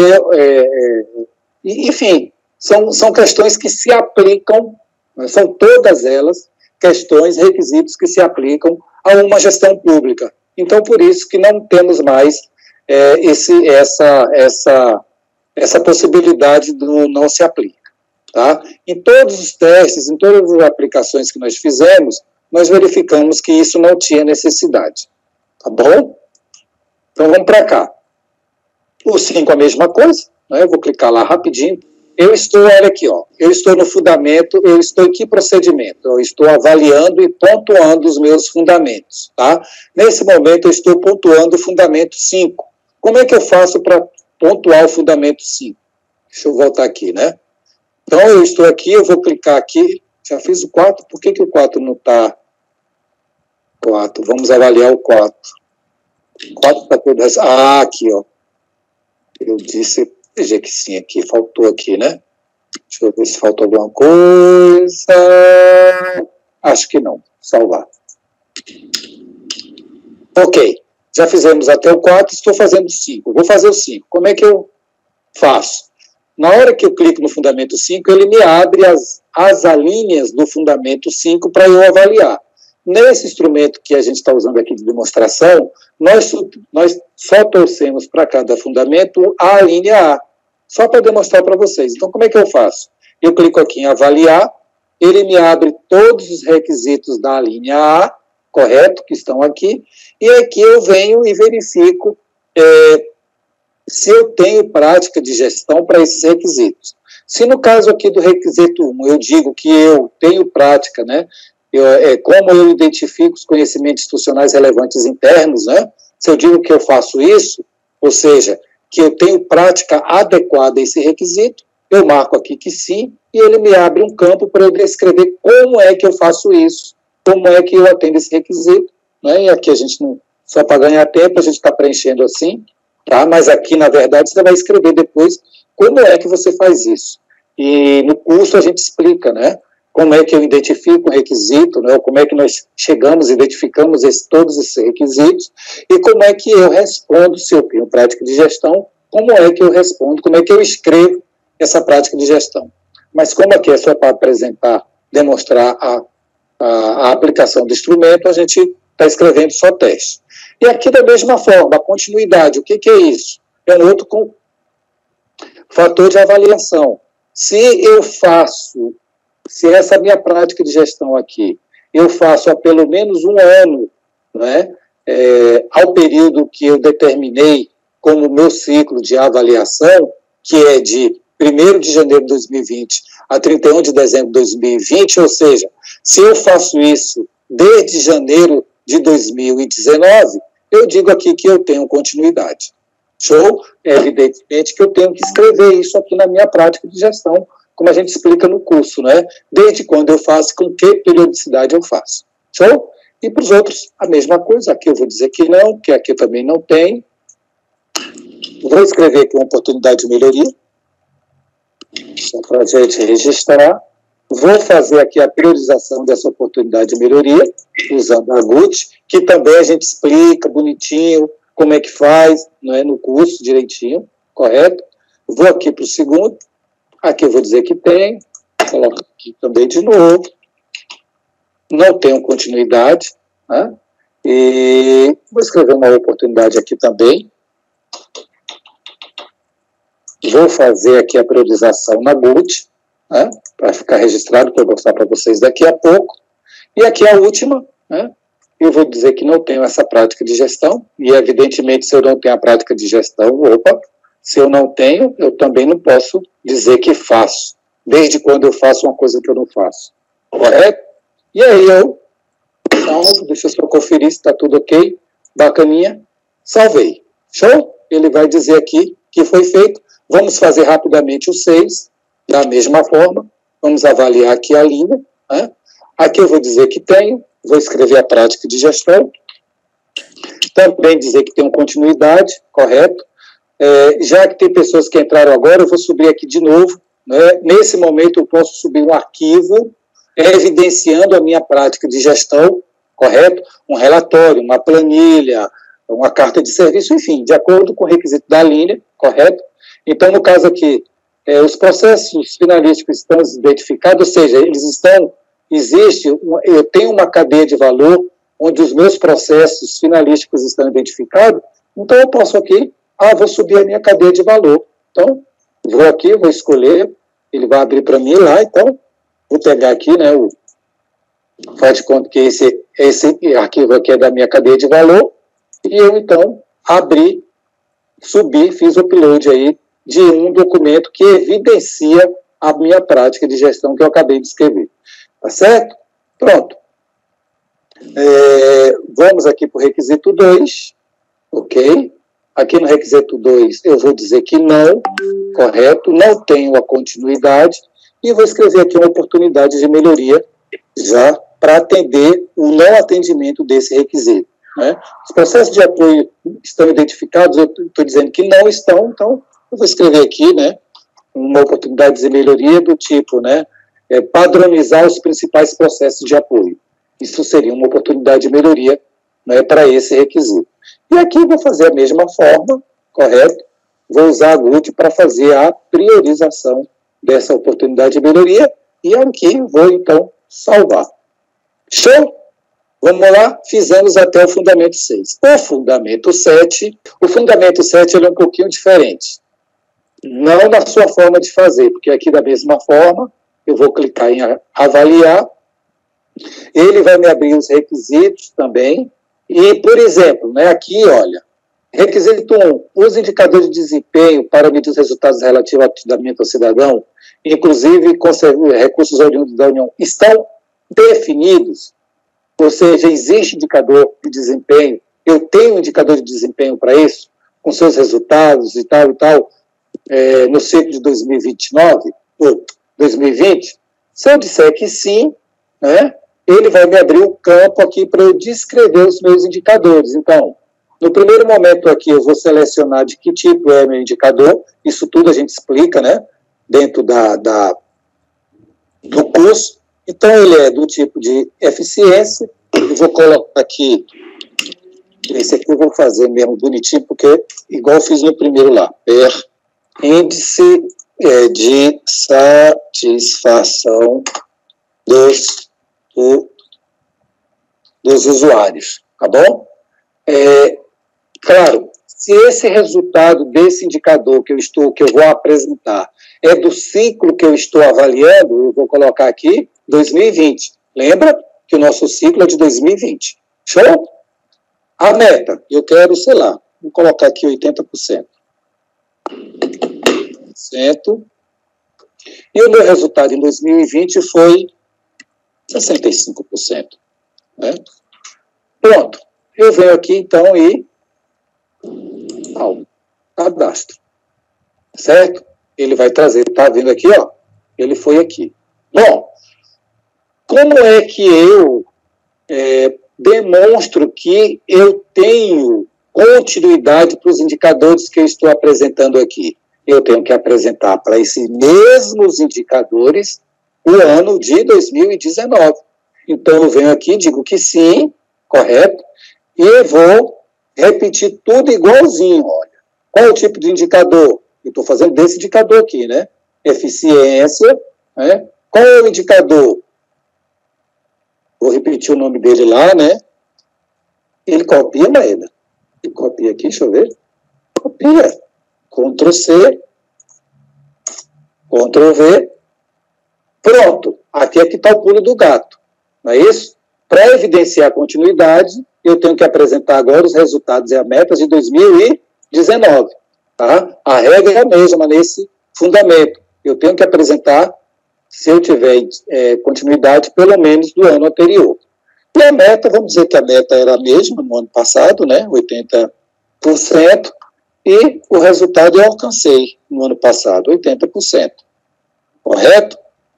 enfim, são questões que se aplicam, né, são todas elas questões, requisitos que se aplicam a uma gestão pública. Então, por isso que não temos mais essa possibilidade do não se aplica. Tá? Em todos os testes, em todas as aplicações que nós fizemos, nós verificamos que isso não tinha necessidade. Tá bom? Então, vamos para cá. O 5 a mesma coisa, né? Eu vou clicar lá rapidinho. Eu estou, olha aqui, ó, eu estou no fundamento, eu estou em que procedimento? Eu estou avaliando e pontuando os meus fundamentos, tá? Nesse momento, eu estou pontuando o fundamento 5. Como é que eu faço para pontuar o fundamento 5? Deixa eu voltar aqui, né? Então, eu estou aqui, eu vou clicar aqui, já fiz o 4, por que o 4 não está? 4, vamos avaliar o 4. 4 está todas. Ah, aqui, ó. Eu disse, veja que sim, aqui, faltou aqui, né? Deixa eu ver se faltou alguma coisa. Acho que não, salvar. Ok, já fizemos até o 4, estou fazendo 5. Vou fazer o 5. Como é que eu faço? Na hora que eu clico no fundamento 5, ele me abre as alíneas do fundamento 5 para eu avaliar. Nesse instrumento que a gente está usando aqui de demonstração, nós só torcemos para cada fundamento a linha A, só para demonstrar para vocês. Então, como é que eu faço? Eu clico aqui em avaliar, ele me abre todos os requisitos da linha A, correto, que estão aqui, e aqui eu venho e verifico se eu tenho prática de gestão para esses requisitos. Se no caso aqui do requisito 1, eu digo que eu tenho prática, né, como eu identifico os conhecimentos institucionais relevantes internos, né? Se eu digo que eu faço isso, ou seja, que eu tenho prática adequada a esse requisito, eu marco aqui que sim, e ele me abre um campo para eu descrever como é que eu faço isso, como é que eu atendo esse requisito, né? E aqui a gente não, só para ganhar tempo, a gente está preenchendo assim, tá? Mas aqui, na verdade, você vai escrever depois como é que você faz isso. E no curso a gente explica, né? Como é que eu identifico o requisito, né, como é que nós chegamos, identificamos todos esses requisitos, e como é que eu respondo, se eu tenho prática de gestão, como é que eu respondo, como é que eu escrevo essa prática de gestão. Mas como aqui é só para apresentar, demonstrar a aplicação do instrumento, a gente está escrevendo só teste. E aqui da mesma forma, a continuidade, o que é isso? É um outro fator de avaliação. Se essa minha prática de gestão aqui, eu faço há pelo menos um ano, né, ao período que eu determinei como meu ciclo de avaliação, que é de 1º de janeiro de 2020 a 31 de dezembro de 2020, ou seja, se eu faço isso desde janeiro de 2019, eu digo aqui que eu tenho continuidade. Show? É evidentemente que eu tenho que escrever isso aqui na minha prática de gestão, como a gente explica no curso, né? Desde quando eu faço, com que periodicidade eu faço. Show? E para os outros, a mesma coisa. Aqui eu vou dizer que não, que aqui também não tem. Vou escrever aqui uma oportunidade de melhoria, só para a gente registrar. Vou fazer aqui a priorização dessa oportunidade de melhoria, usando a GUT, que também a gente explica bonitinho como é que faz, não é, no curso, direitinho, correto? Vou aqui para o segundo. Aqui eu vou dizer que tem, coloco aqui também de novo, não tenho continuidade, né? E vou escrever uma oportunidade aqui também, vou fazer aqui a priorização na GUT, né? Para ficar registrado, para eu mostrar para vocês daqui a pouco, e aqui a última, né? Eu vou dizer que não tenho essa prática de gestão, e evidentemente se eu não tenho a prática de gestão, se eu não tenho, eu também não posso dizer que faço, desde quando eu faço uma coisa que eu não faço, correto? E aí eu salvo, deixa eu só conferir se está tudo ok, bacaninha, salvei, show? Ele vai dizer aqui que foi feito, vamos fazer rapidamente o 6, da mesma forma, vamos avaliar aqui a linha, né? Aqui eu vou dizer que tenho, vou escrever a prática de gestão, também dizer que tem uma continuidade, correto? Já que tem pessoas que entraram agora, eu vou subir aqui de novo, né? Nesse momento eu posso subir um arquivo evidenciando a minha prática de gestão, correto? Um relatório, uma planilha, uma carta de serviço, enfim, de acordo com o requisito da linha, correto? Então, no caso aqui, os processos finalísticos estão identificados, ou seja, eu tenho uma cadeia de valor onde os meus processos finalísticos estão identificados, então eu posso aqui, vou subir a minha cadeia de valor. Então, vou aqui, vou escolher, ele vai abrir para mim lá, então, vou pegar aqui, né, faz de conta que esse arquivo aqui é da minha cadeia de valor, e eu, então, fiz o upload aí de um documento que evidencia a minha prática de gestão que eu acabei de escrever. Tá certo? Pronto. Vamos aqui para o requisito 2, ok? Aqui no requisito 2 eu vou dizer que não, correto, não tenho a continuidade, e vou escrever aqui uma oportunidade de melhoria já para atender o não atendimento desse requisito. Né? Os processos de apoio estão identificados, eu estou dizendo que não estão, então eu vou escrever aqui, né, uma oportunidade de melhoria do tipo, né, padronizar os principais processos de apoio. Isso seria uma oportunidade de melhoria, né, para esse requisito. E aqui vou fazer a mesma forma, correto? Vou usar a GUT para fazer a priorização dessa oportunidade de melhoria, e aqui vou, então, salvar. Show? Vamos lá, fizemos até o fundamento 6. O fundamento 7 ele é um pouquinho diferente. Não na sua forma de fazer, porque aqui da mesma forma, eu vou clicar em avaliar, ele vai me abrir os requisitos também, e, por exemplo, né, aqui, olha, requisito 1, os indicadores de desempenho para medir os resultados relativos ao atendimento ao cidadão, inclusive recursos oriundos da União, estão definidos. Ou seja, existe indicador de desempenho, eu tenho um indicador de desempenho para isso, com seus resultados e tal, no ciclo de 2029, ou 2020, se eu disser que sim, né, ele vai me abrir o campo aqui para eu descrever os meus indicadores. Então, no primeiro momento aqui, eu vou selecionar de que tipo é meu indicador, isso tudo a gente explica, né, dentro do curso. Então, ele é do tipo de eficiência, eu vou colocar aqui, esse aqui eu vou fazer mesmo bonitinho, porque igual eu fiz no primeiro lá, índice de satisfação dos usuários, tá bom? Claro, se esse resultado desse indicador que eu vou apresentar é do ciclo que eu estou avaliando, eu vou colocar aqui 2020. Lembra que o nosso ciclo é de 2020. Show? A meta, eu quero, sei lá, vou colocar aqui 80%. E o meu resultado em 2020 foi 65%. Né? Pronto. Eu venho aqui, então, e cadastro. Certo? Ele vai trazer, tá vendo aqui, ó? Ele foi aqui. Bom, como é que eu demonstro que eu tenho continuidade para os indicadores que eu estou apresentando aqui? Eu tenho que apresentar para esses mesmos indicadores o ano de 2019. Então, eu venho aqui, digo que sim, correto, e eu vou repetir tudo igualzinho, olha. Qual é o tipo de indicador? Eu estou fazendo desse indicador aqui, né? Eficiência, né? Qual é o indicador? Vou repetir o nome dele lá, né? Ele copia, Maeda. Ele copia aqui, deixa eu ver. Copia. Ctrl C, Ctrl V. Pronto. Aqui é que está o pulo do gato. Não é isso? Para evidenciar a continuidade, eu tenho que apresentar agora os resultados e as metas de 2019. Tá? A regra é a mesma nesse fundamento. Eu tenho que apresentar, se eu tiver continuidade, pelo menos do ano anterior. E a meta, vamos dizer que a meta era a mesma no ano passado, né, 80%, e o resultado eu alcancei no ano passado, 80%. Correto?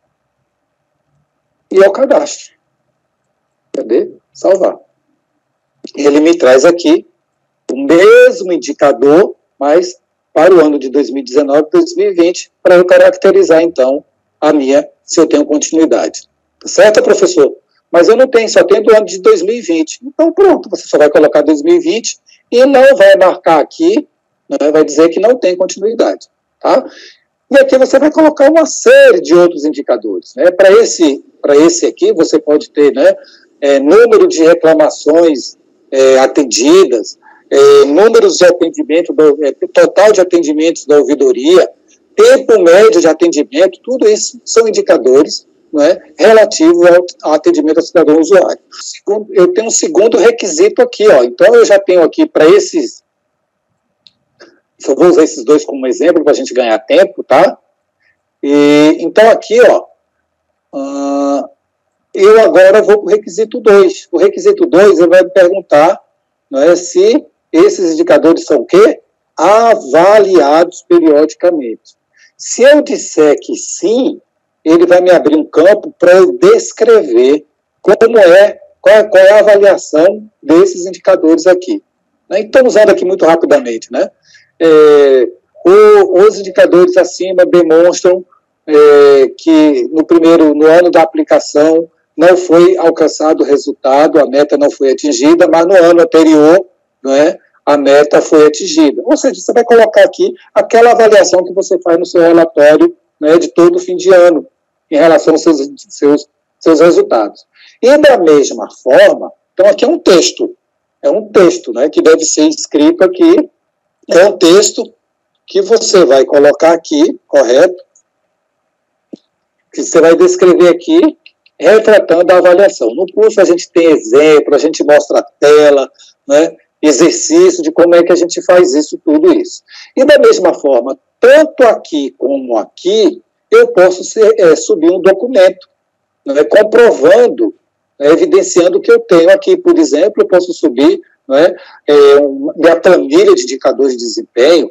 E é o cadastro. Cadê? Salvar. Ele me traz aqui o mesmo indicador, mas para o ano de 2019 e 2020, para eu caracterizar, então, se eu tenho continuidade. Tá certo, professor? Mas eu não tenho, só tenho do ano de 2020. Então, pronto, você só vai colocar 2020 e não vai marcar aqui, né, vai dizer que não tem continuidade. Tá? E aqui você vai colocar uma série de outros indicadores. Né? Para esse aqui, você pode ter, né, número de reclamações atendidas, números de atendimento, total de atendimentos da ouvidoria, tempo médio de atendimento, tudo isso são indicadores, não é, relativos ao atendimento ao cidadão usuário. Eu tenho um segundo requisito aqui, ó. Então eu já tenho aqui para esses, só vou usar esses dois como exemplo para a gente ganhar tempo, tá? Então aqui, ó, eu agora vou para o requisito 2. O requisito 2, ele vai me perguntar, não é, se esses indicadores são o quê? Avaliados periodicamente. Se eu disser que sim, ele vai me abrir um campo para eu descrever qual é a avaliação desses indicadores aqui. Né? Então, usando aqui muito rapidamente, né? Os indicadores acima demonstram que no ano da aplicação não foi alcançado o resultado, a meta não foi atingida, mas no ano anterior, não é, a meta foi atingida. Ou seja, você vai colocar aqui aquela avaliação que você faz no seu relatório, né, de todo fim de ano, em relação aos seus resultados. E da mesma forma, então aqui é um texto, né, que deve ser escrito aqui, é um texto que você vai colocar aqui, correto? Que você vai descrever aqui, retratando a avaliação. No curso a gente tem exemplo, a gente mostra a tela, né, exercício de como é que a gente faz isso, tudo isso. E da mesma forma, tanto aqui como aqui, eu posso subir um documento, né, comprovando, evidenciando o que eu tenho aqui. Por exemplo, eu posso subir, né, minha planilha de indicadores de desempenho,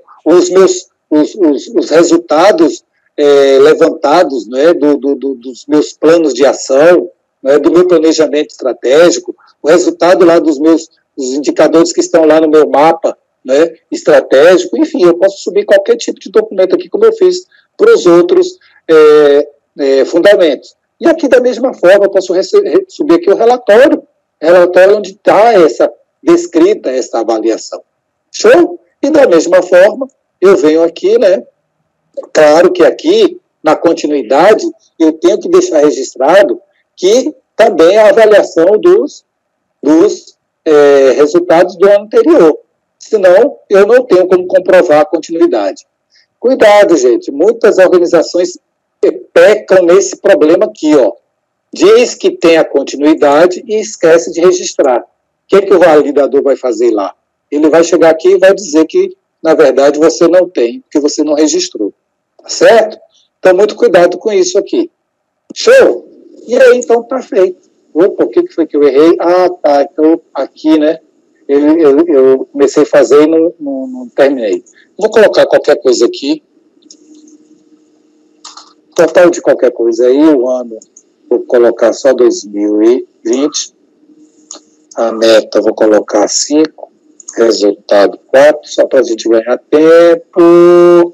os resultados levantados, né, dos meus planos de ação, né, do meu planejamento estratégico, o resultado lá dos indicadores que estão lá no meu mapa, né, estratégico, enfim, eu posso subir qualquer tipo de documento aqui, como eu fiz para os outros fundamentos. E aqui, da mesma forma, eu posso subir aqui o relatório onde está descrita essa avaliação. Show? E da mesma forma, eu venho aqui, né, claro que aqui, na continuidade, eu tenho que deixar registrado que também a avaliação dos resultados do ano anterior. Senão, eu não tenho como comprovar a continuidade. Cuidado, gente. Muitas organizações pecam nesse problema aqui, ó. Diz que tem a continuidade e esquece de registrar. O que o validador vai fazer lá? Ele vai chegar aqui e vai dizer que, na verdade, você não tem, porque você não registrou. Tá certo? Então, muito cuidado com isso aqui. Show? E aí, então, tá feito. Opa, o que foi que eu errei? Ah, tá. Então, aqui, né, eu comecei a fazer e não terminei. Vou colocar qualquer coisa aqui. Total de qualquer coisa aí, o ano, vou colocar só 2020. A meta, vou colocar 5. Resultado 4, só para a gente ganhar tempo.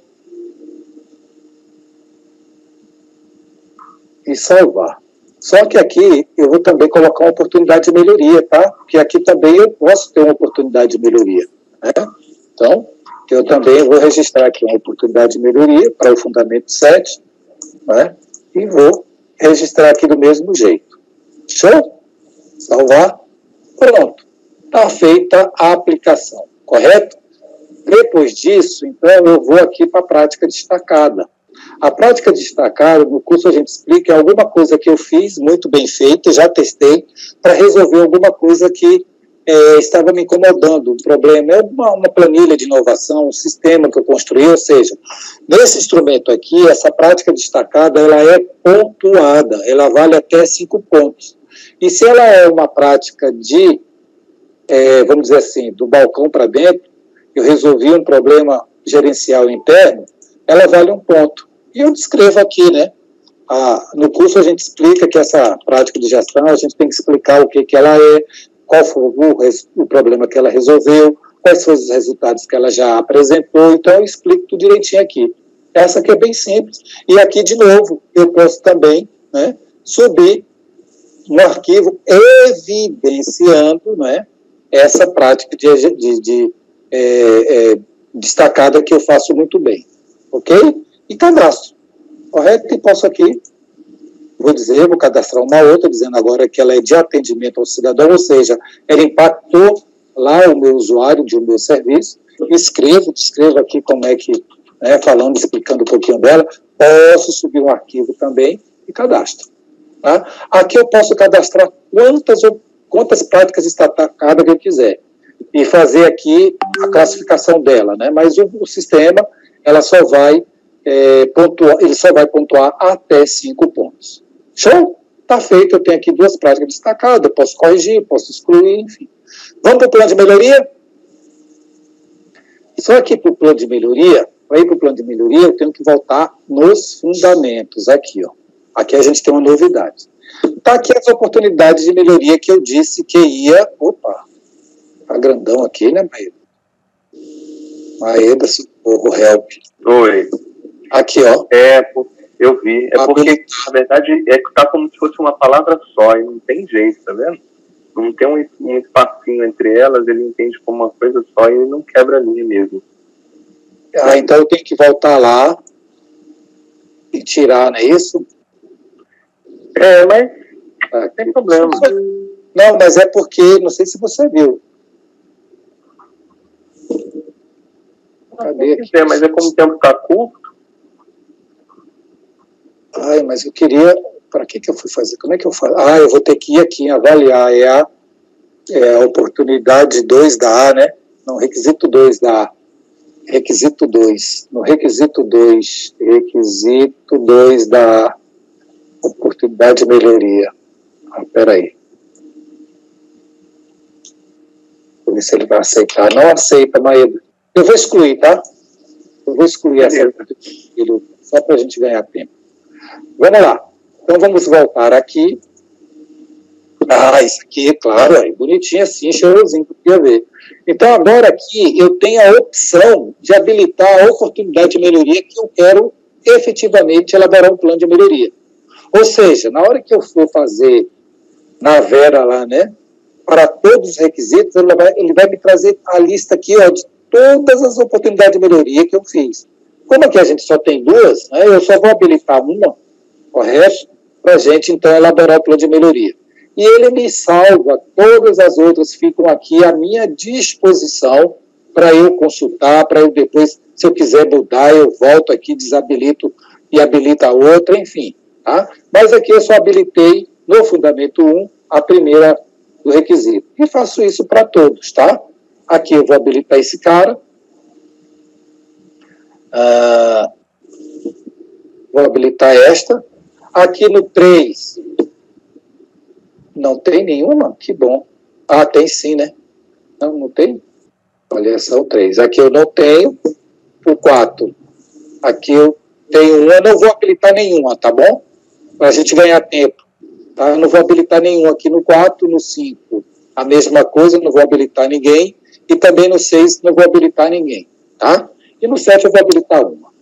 E salvar. Só que aqui eu vou também colocar uma oportunidade de melhoria, tá? Porque aqui também eu posso ter uma oportunidade de melhoria, né? Então, eu também vou registrar aqui uma oportunidade de melhoria para o Fundamento 7, né? E vou registrar aqui do mesmo jeito. Show? Salvar. Pronto. Está feita a aplicação, correto? Depois disso, então, eu vou aqui para a prática destacada. A prática destacada, no curso a gente explica, é alguma coisa que eu fiz muito bem feita, já testei, para resolver alguma coisa que estava me incomodando, um problema, uma planilha de inovação, um sistema que eu construí, ou seja, nesse instrumento aqui, essa prática destacada, ela é pontuada, ela vale até 5 pontos. E se ela é uma prática de, vamos dizer assim, do balcão para dentro, eu resolvi um problema gerencial interno, ela vale 1 ponto. E eu descrevo aqui, né? No curso a gente explica que essa prática de gestão, a gente tem que explicar o que ela é, qual foi o problema que ela resolveu, quais foram os resultados que ela já apresentou, então eu explico tudo direitinho aqui. Essa aqui é bem simples. E aqui, de novo, eu posso também, né, subir um arquivo evidenciando, né, essa prática destacada que eu faço muito bem. Ok? E cadastro. Correto? E posso aqui, vou cadastrar uma outra, dizendo agora que ela é de atendimento ao cidadão, ou seja, ela impactou lá o meu usuário de um meu serviço, descrevo aqui como é que né, falando, explicando um pouquinho dela, posso subir um arquivo também e cadastro. Tá? Aqui eu posso cadastrar quantas práticas destacadas que eu quiser e fazer aqui a classificação dela, né? Mas o sistema ele só vai pontuar até 5 pontos. Show? Está feito, eu tenho aqui 2 práticas destacadas, eu posso corrigir, posso excluir, enfim. Vamos para o plano de melhoria? Só aqui para o plano de melhoria, para ir para o plano de melhoria, eu tenho que voltar nos fundamentos, aqui, ó. Aqui a gente tem uma novidade. Está aqui as oportunidades de melhoria que eu disse que ia... Opa, tá grandão aqui, né, Maeda? Maeda, socorro, help. Oi. Aqui, ó. Eu vi. Porque, na verdade, tá como se fosse uma palavra só, e não tem jeito, tá vendo? Não tem um espacinho entre elas, ele entende como uma coisa só e ele não quebra a linha mesmo. Então eu tenho que voltar lá e tirar, não é isso? Mas não tem problema. Não, mas é porque, não sei se você viu. Cadê aqui? Mas é como o tempo está curto. Mas eu queria... Para que eu fui fazer? Como é que eu faço? Eu vou ter que ir aqui em avaliar. É a oportunidade 2 da A, né? Não, requisito 2 da A. Requisito 2. No requisito 2. Requisito 2 da A. Oportunidade de melhoria. Espera aí. Vou ver se ele vai aceitar. Não aceita, Maeda. Eu vou excluir, tá? Eu vou excluir essa só para a gente ganhar tempo. Vamos lá. Então, vamos voltar aqui. Isso aqui, claro, bonitinho assim, cheirosinho, podia ver. Então, agora aqui, eu tenho a opção de habilitar a oportunidade de melhoria que eu quero efetivamente elaborar um plano de melhoria. Ou seja, na hora que eu for fazer na Vera lá, né, para todos os requisitos, ele vai me trazer a lista aqui, ó, de todas as oportunidades de melhoria que eu fiz. Como aqui a gente só tem 2, né, eu só vou habilitar uma, correto? Para a gente, então, elaborar o plano de melhoria. E ele me salva, todas as outras ficam aqui à minha disposição para eu consultar, para eu depois, se eu quiser mudar, eu volto aqui, desabilito e habilito a outra, enfim. Tá? Mas aqui eu só habilitei, no Fundamento 1, a primeira do requisito. E faço isso para todos, tá? Aqui eu vou habilitar esse cara. Vou habilitar esta. Aqui no 3, não tem nenhuma? Que bom. Tem sim, né? Não tem? Olha só o 3. Aqui eu não tenho. O 4. Aqui eu tenho uma, não vou habilitar nenhuma, tá bom? Para a gente ganhar tempo. Tá? Eu não vou habilitar nenhuma aqui no 4, no 5. A mesma coisa, não vou habilitar ninguém. E também no 6, não vou habilitar ninguém. Tá? E no 7 eu vou habilitar uma.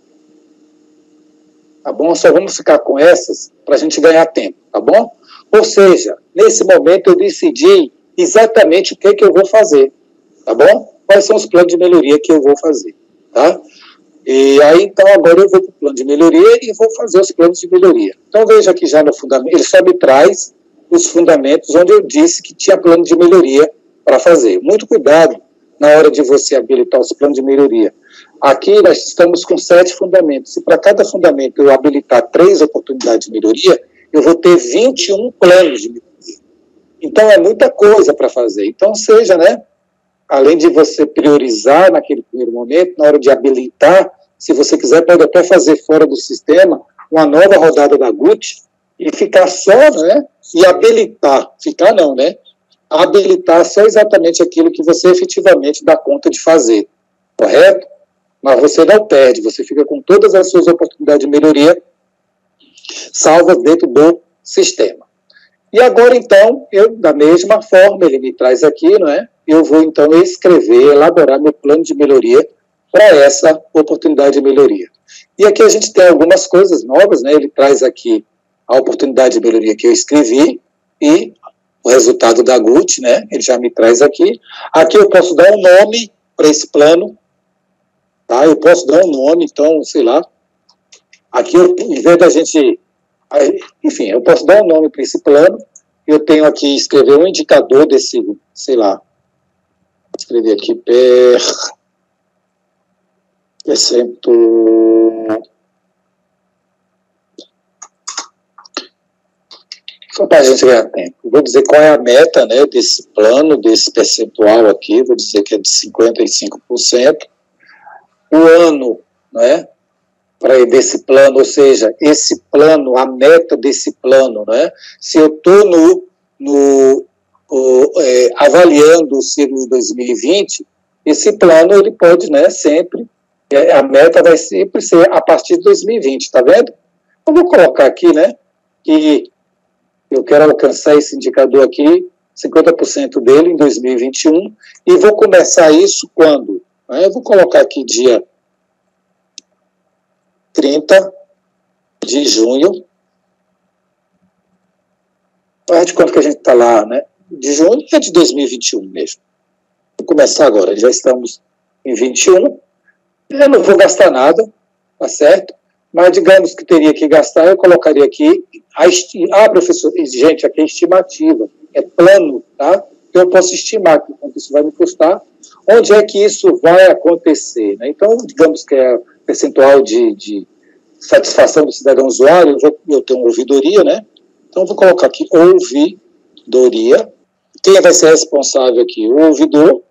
Tá bom? Só vamos ficar com essas para a gente ganhar tempo, tá bom? Ou seja, nesse momento eu decidi exatamente o que eu vou fazer, tá bom? Quais são os planos de melhoria que eu vou fazer, tá? E aí, então, agora eu vou para o plano de melhoria e vou fazer os planos de melhoria. Então, veja aqui já no fundamento, ele só me traz os fundamentos onde eu disse que tinha plano de melhoria para fazer. Muito cuidado na hora de você habilitar os planos de melhoria. Aqui nós estamos com 7 fundamentos. Se para cada fundamento eu habilitar 3 oportunidades de melhoria, eu vou ter 21 planos de melhoria. Então, é muita coisa para fazer. Então, seja, né, além de você priorizar naquele primeiro momento, na hora de habilitar, se você quiser, pode até fazer fora do sistema uma nova rodada da GUT e ficar só, né, e habilitar. Ficar não, né? Habilitar só exatamente aquilo que você efetivamente dá conta de fazer. Correto? Mas você não perde, você fica com todas as suas oportunidades de melhoria salvas dentro do sistema. E agora, então, eu, da mesma forma, ele me traz aqui, não é? Eu vou, então, escrever, elaborar meu plano de melhoria para essa oportunidade de melhoria. E aqui a gente tem algumas coisas novas, né? Ele traz aqui a oportunidade de melhoria que eu escrevi e o resultado da GUT, né? Ele já me traz aqui. Aqui eu posso dar um nome para esse plano, tá? Eu posso dar um nome, então, sei lá. Aqui, em vez da gente... Enfim, eu posso dar um nome para esse plano. Eu tenho aqui, escrever um indicador desse, sei lá. Escrever aqui, Só para a gente ganhar tempo. Vou dizer qual é a meta, né, desse plano, desse percentual aqui, vou dizer que é de 55%. O ano, né, desse plano, ou seja, esse plano, a meta desse plano, né, se eu estou avaliando o ciclo de 2020, esse plano ele pode, né, sempre, a meta vai sempre ser a partir de 2020, tá vendo? Eu vou colocar aqui, né, que eu quero alcançar esse indicador aqui, 50% dele em 2021, e vou começar isso quando? Eu vou colocar aqui dia 30 de junho. Faz de conta que a gente está lá, né? De junho é de 2021 mesmo. Vou começar agora, já estamos em 21. Eu não vou gastar nada, tá certo? Mas digamos que teria que gastar, eu colocaria aqui, professor, gente, aqui é estimativa, é plano, tá? Eu posso estimar quanto isso vai me custar, onde é que isso vai acontecer, né? Então, digamos que é percentual de satisfação do cidadão usuário, eu tenho ouvidoria, né? Então, vou colocar aqui ouvidoria. Quem vai ser responsável aqui? O ouvidor.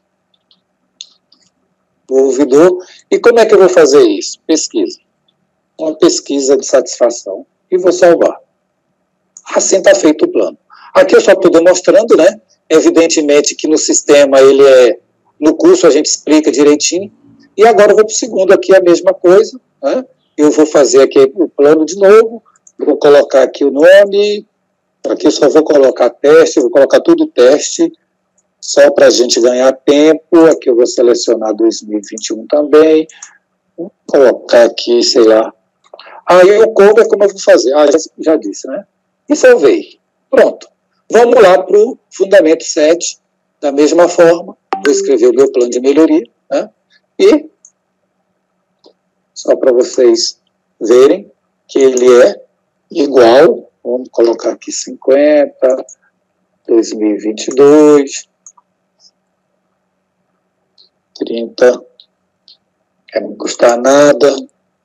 E como é que eu vou fazer isso? Pesquisa. Uma pesquisa de satisfação e vou salvar. Assim está feito o plano. Aqui eu só estou demonstrando, né? Evidentemente que no sistema no curso a gente explica direitinho. E agora eu vou para o segundo aqui a mesma coisa, né? Eu vou fazer aqui o plano de novo, vou colocar aqui o nome, aqui eu só vou colocar teste, vou colocar tudo teste, só para a gente ganhar tempo. Aqui eu vou selecionar 2021 também, vou colocar aqui, sei lá. Aí o cover, como eu vou fazer? Já disse, né? E salvei. Pronto. Vamos lá para o fundamento 7, da mesma forma, vou escrever o meu plano de melhoria, né? E, só para vocês verem que ele é igual, vamos colocar aqui 50, 2022, 30, quer não custar nada.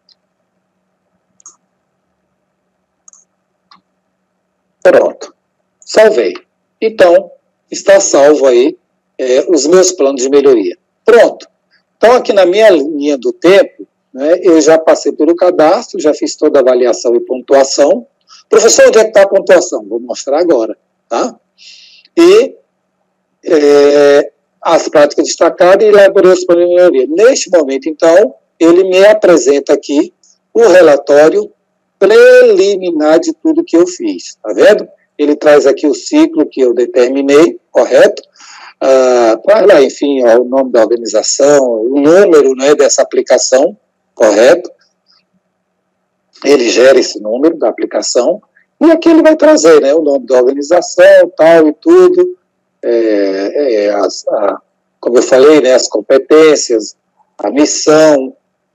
Pronto, salvei. Então, está salvo aí os meus planos de melhoria. Pronto. Então, aqui na minha linha do tempo, né, eu já passei pelo cadastro, já fiz toda a avaliação e pontuação. Professor, onde é que está a pontuação? Vou mostrar agora, tá? E as práticas destacadas e elaborei os planos de melhoria. Neste momento, então, ele me apresenta aqui o relatório preliminar de tudo que eu fiz, tá vendo? Ele traz aqui o ciclo que eu determinei, correto? Traz lá, enfim, o nome da organização, o número, né, dessa aplicação, correto? Ele gera esse número da aplicação, e aqui ele vai trazer, né, o nome da organização, tal e tudo, como eu falei, né, as competências, a missão,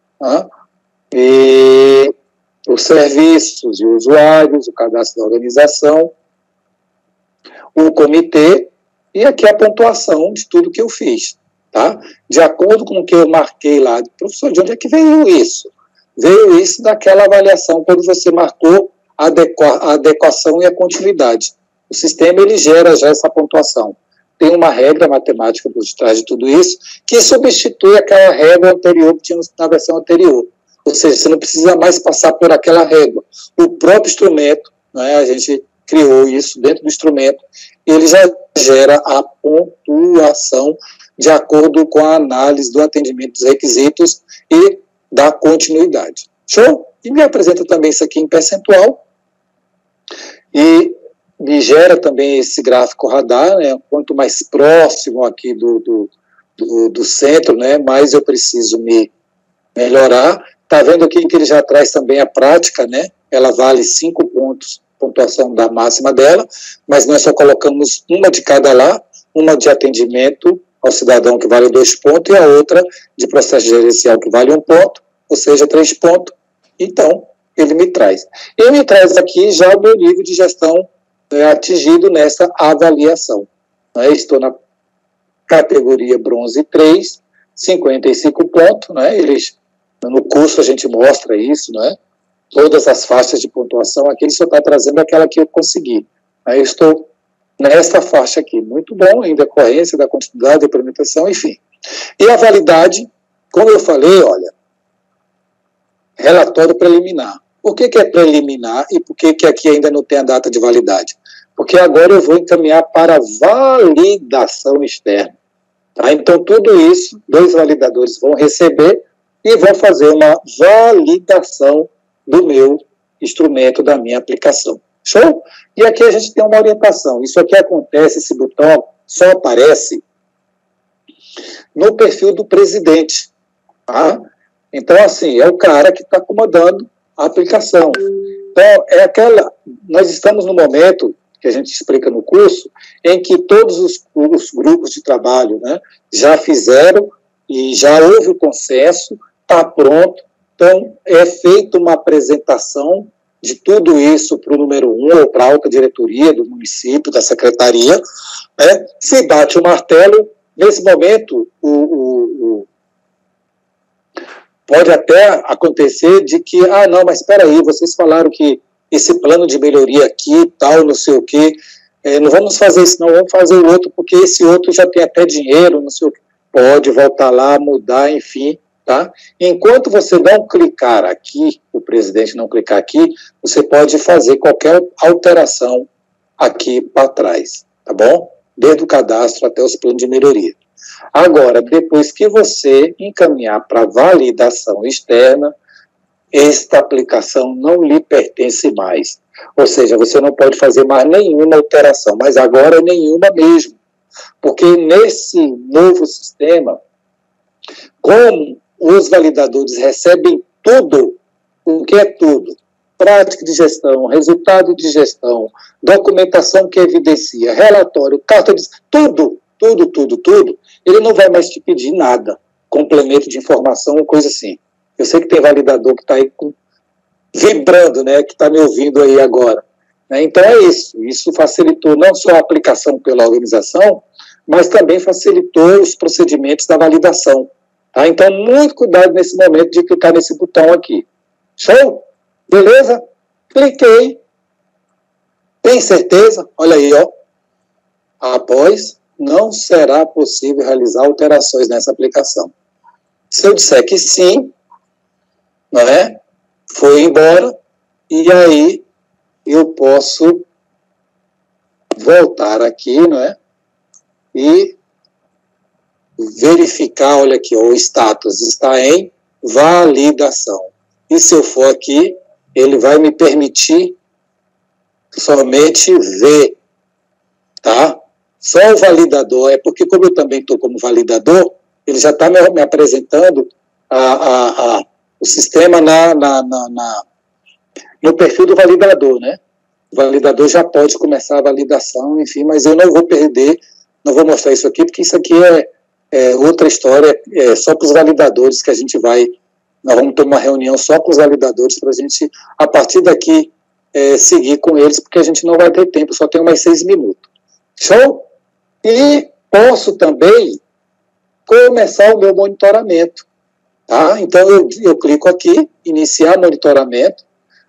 e os serviços e usuários, o cadastro da organização, o comitê, e aqui a pontuação de tudo que eu fiz, tá? De acordo com o que eu marquei lá, professor, de onde é que veio isso? Veio isso daquela avaliação, quando você marcou a adequação e a continuidade. O sistema, ele gera já essa pontuação. Tem uma regra matemática por trás de tudo isso, que substitui aquela regra anterior que tinha na versão anterior. Ou seja, você não precisa mais passar por aquela régua. O próprio instrumento, né, a gente criou isso dentro do instrumento, ele já gera a pontuação de acordo com a análise do atendimento dos requisitos e da continuidade. Show? E me apresenta também isso aqui em percentual, e me gera também esse gráfico radar, né, quanto mais próximo aqui do centro, né, mais eu preciso me melhorar. Está vendo aqui que ele já traz também a prática, né? Ela vale 5 pontos, pontuação da máxima dela, mas nós só colocamos uma de cada lá, uma de atendimento ao cidadão que vale 2 pontos e a outra de processo gerencial que vale 1 ponto, ou seja, 3 pontos. Então, ele me traz. Ele me traz aqui já o meu nível de gestão atingido nessa avaliação. Estou na categoria bronze 3, 55 pontos, né? Eles No curso a gente mostra isso, não é? Todas as faixas de pontuação, aqui ele só está trazendo aquela que eu consegui. Aí eu estou nesta faixa aqui. Muito bom, em decorrência da continuidade, da implementação, enfim. E a validade, como eu falei, olha, relatório preliminar. Por que é preliminar e por que aqui ainda não tem a data de validade? Porque agora eu vou encaminhar para validação externa. Tá? Então, tudo isso, 2 validadores vão receber e vão fazer uma validação do meu instrumento, da minha aplicação. Show? E aqui a gente tem uma orientação. Isso aqui acontece, esse botão só aparece no perfil do presidente. Tá? Então, assim, é o cara que está comandando a aplicação. Então, nós estamos no momento, que a gente explica no curso, em que todos os grupos de trabalho, né, já fizeram e já houve o consenso, está pronto. Então, é feita uma apresentação de tudo isso para o número 1 ou para a alta diretoria do município, da secretaria, né? Se bate o martelo. Nesse momento, pode até acontecer de que, não, mas espera aí, vocês falaram que esse plano de melhoria aqui, tal, não sei o quê, não vamos fazer isso não, vamos fazer o outro, porque esse outro já tem até dinheiro, não sei o quê. Pode voltar lá, mudar, enfim, tá? Enquanto você não clicar aqui, o presidente não clicar aqui, você pode fazer qualquer alteração aqui para trás, tá bom? Desde o cadastro até os planos de melhoria. Agora, depois que você encaminhar para validação externa, esta aplicação não lhe pertence mais. Ou seja, você não pode fazer mais nenhuma alteração, mas agora nenhuma mesmo. Porque nesse novo sistema, como os validadores recebem tudo, o que é tudo? Prática de gestão, resultado de gestão, documentação que evidencia, relatório, carta de... tudo, ele não vai mais te pedir nada, complemento de informação, coisa assim. Eu sei que tem validador que está aí vibrando, né, que está me ouvindo aí agora. Então é isso facilitou não só a aplicação pela organização, mas também facilitou os procedimentos da validação. Tá? Então, muito cuidado nesse momento de clicar nesse botão aqui. Show? Beleza? Cliquei. Tem certeza? Olha aí, ó. Após, não será possível realizar alterações nessa aplicação. Se eu disser que sim, não é? Foi embora, e aí eu posso voltar aqui, não é? E verificar, olha aqui, ó, o status está em validação. E se eu for aqui, ele vai me permitir somente ver, tá? Só o validador, é porque como eu também estou como validador, ele já está me apresentando o sistema no perfil do validador, né? O validador já pode começar a validação, enfim, mas eu não vou perder, não vou mostrar isso aqui, porque isso aqui é outra história, só para os validadores que a gente nós vamos ter uma reunião só com os validadores para a gente, a partir daqui, seguir com eles, porque a gente não vai ter tempo, só tem mais 6 minutos. Show? E posso também começar o meu monitoramento. Tá? Então, eu clico aqui, iniciar monitoramento,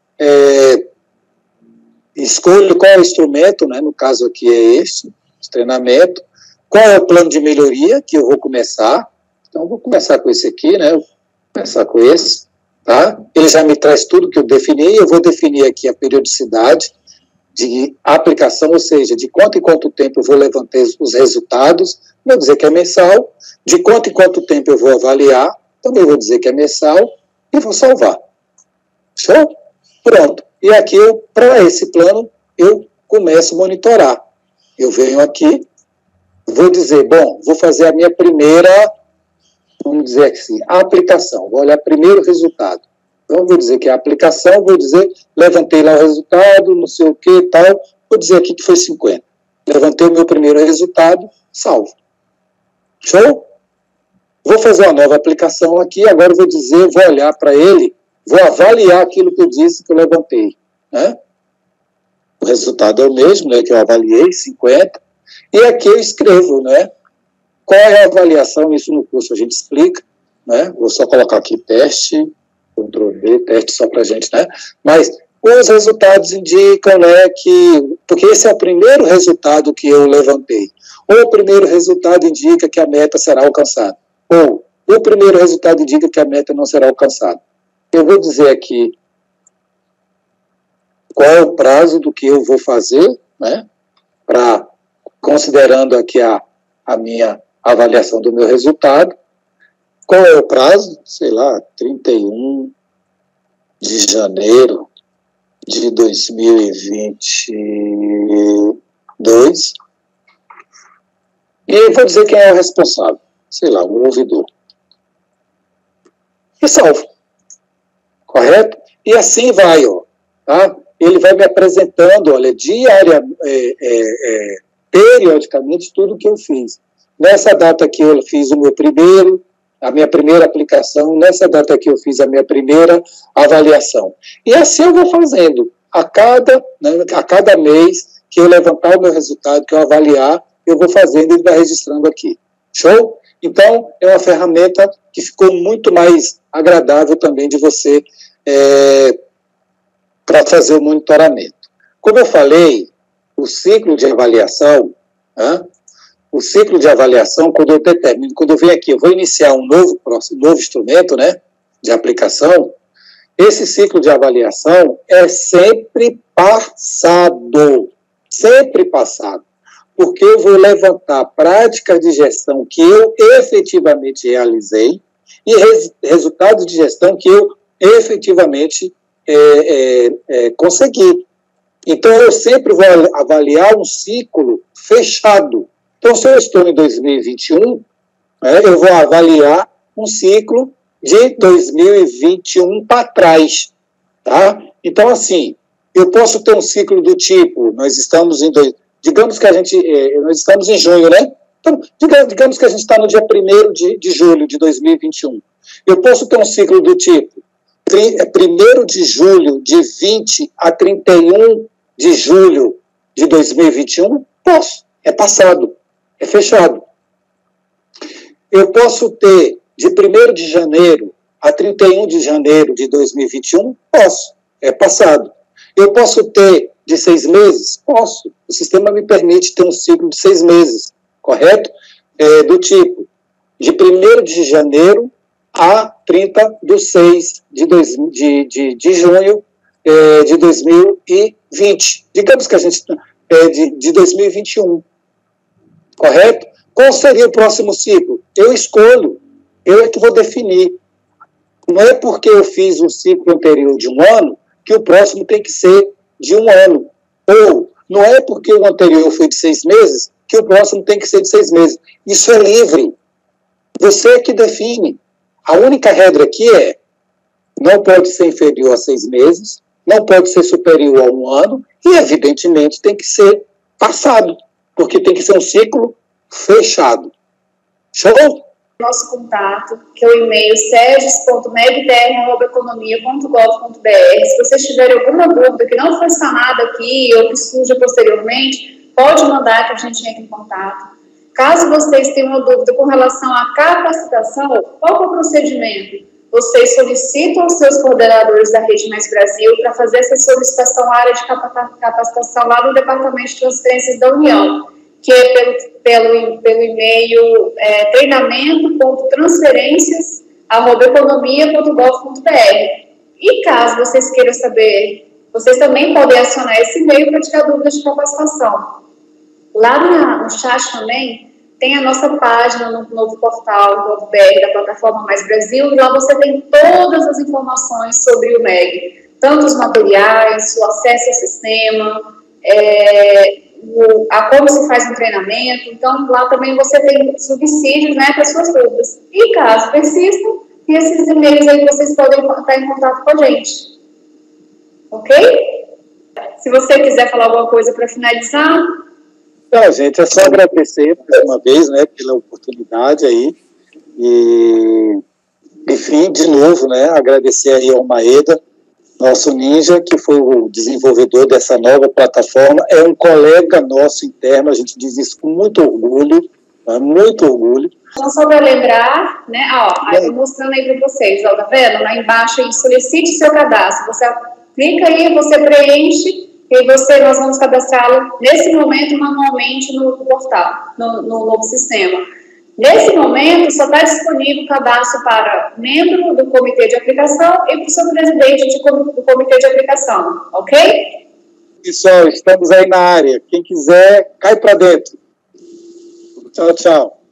escolho qual é o instrumento, né? No caso aqui é este treinamento, qual é o plano de melhoria que eu vou começar. Então, eu vou começar com esse aqui, né? Vou começar com esse, tá? Ele já me traz tudo que eu defini, eu vou definir aqui a periodicidade de aplicação, ou seja, de quanto em quanto tempo eu vou levantar os resultados, vou dizer que é mensal, de quanto em quanto tempo eu vou avaliar, também vou dizer que é mensal, e vou salvar. Show? Pronto. E aqui, para esse plano, eu começo a monitorar. Eu venho aqui, vou dizer, bom, vou fazer a minha primeira, vamos dizer assim, aplicação. Vou olhar primeiro o resultado. Então, vou dizer que é a aplicação, vou dizer, levantei lá o resultado, não sei o que e tal, vou dizer aqui que foi 50. Levantei o meu primeiro resultado, salvo. Show? Vou fazer uma nova aplicação aqui, agora vou dizer, vou olhar para ele, vou avaliar aquilo que eu disse que eu levantei. Né? O resultado é o mesmo, né, que eu avaliei, 50, e aqui eu escrevo, né, qual é a avaliação, isso no curso a gente explica, né? Vou só colocar aqui teste, Ctrl V, teste só para a gente, né? Mas os resultados indicam, né, que... Porque esse é o primeiro resultado que eu levantei. Ou o primeiro resultado indica que a meta será alcançada. Ou o primeiro resultado indica que a meta não será alcançada. Eu vou dizer aqui qual é o prazo do que eu vou fazer, né, considerando aqui a minha avaliação do meu resultado. Qual é o prazo? Sei lá, 31 de janeiro de 2022. E eu vou dizer quem é o responsável. Sei lá, o ouvidor. E salvo. Correto? E assim vai, ó. Tá? Ele vai me apresentando, olha, periodicamente, tudo o que eu fiz. Nessa data aqui eu fiz a minha primeira aplicação, nessa data aqui eu fiz a minha primeira avaliação. E assim eu vou fazendo. A cada mês que eu levantar o meu resultado, que eu avaliar, eu vou fazendo e vai registrando aqui. Show? Então, é uma ferramenta que ficou muito mais agradável também de você para fazer o monitoramento. Como eu falei, o ciclo de avaliação, quando eu determino, quando eu venho aqui, eu vou iniciar um novo instrumento, né, de aplicação, esse ciclo de avaliação é sempre passado, porque eu vou levantar práticas de gestão que eu efetivamente realizei e resultados de gestão que eu efetivamente consegui. Então, eu sempre vou avaliar um ciclo fechado. Então, se eu estou em 2021, eu vou avaliar um ciclo de 2021 para trás. Tá? Então, assim, eu posso ter um ciclo do tipo, nós estamos em nós estamos em junho, né? Então, digamos que a gente está no dia 1º de julho de 2021. Eu posso ter um ciclo do tipo 1º de julho de 20 a 31 de julho de 2021? Posso. É passado. É fechado. Eu posso ter de 1º de janeiro a 31 de janeiro de 2021? Posso. É passado. Eu posso ter de 6 meses? Posso. O sistema me permite ter um ciclo de 6 meses, correto? Do tipo, de 1º de janeiro a 30 de 6 de junho de 2020. Digamos que a gente... de 2021, correto? Qual seria o próximo ciclo? Eu escolho. Eu é que vou definir. Não é porque eu fiz um ciclo anterior de um ano que o próximo tem que ser de um ano. Ou, não é porque o anterior foi de 6 meses que o próximo tem que ser de 6 meses. Isso é livre. Você é que define. A única regra aqui é: não pode ser inferior a 6 meses, não pode ser superior a um ano e, evidentemente, tem que ser passado, porque tem que ser um ciclo fechado. Show? Nosso contato, que é o e-mail serges.megterra@economia.gov.br. Se vocês tiverem alguma dúvida que não foi sanada aqui ou que surja posteriormente, pode mandar que a gente entre em contato. Caso vocês tenham uma dúvida com relação à capacitação, qual é o procedimento? Vocês solicitam aos seus coordenadores da Rede Mais Brasil para fazer essa solicitação à área de capacitação lá no Departamento de Transferências da União, que é pelo e-mail treinamento.transferências@economia.gov.br. E caso vocês queiram saber, vocês também podem acionar esse e-mail para tirar dúvidas de capacitação. Lá no chat também tem a nossa página no novo portal .br da plataforma Mais Brasil, e lá você tem todas as informações sobre o MEG, tanto os materiais, o acesso ao sistema, como se faz um treinamento. Então, lá também você tem subsídios, né, para suas dúvidas. E caso persistam, tem esses e-mails aí que vocês podem estar em contato com a gente. Ok? Se você quiser falar alguma coisa para finalizar... Então, gente, é só agradecer mais uma vez, né, pela oportunidade aí. E, enfim, de novo, né, agradecer aí ao Maeda, nosso ninja, que foi o desenvolvedor dessa nova plataforma. É um colega nosso interno, a gente diz isso com muito orgulho, Muito orgulho. Então, só para lembrar, né, ó, aí eu mostrando aí para vocês, ó, tá vendo? Lá embaixo aí, solicite seu cadastro. Você clica aí, você preenche, e nós vamos cadastrá-lo nesse momento, manualmente, no portal, no novo sistema. Nesse momento, só está disponível o cadastro para membro do comitê de aplicação e para o seu presidente do comitê de aplicação, ok? Pessoal, estamos aí na área. Quem quiser, cai para dentro. Tchau, tchau.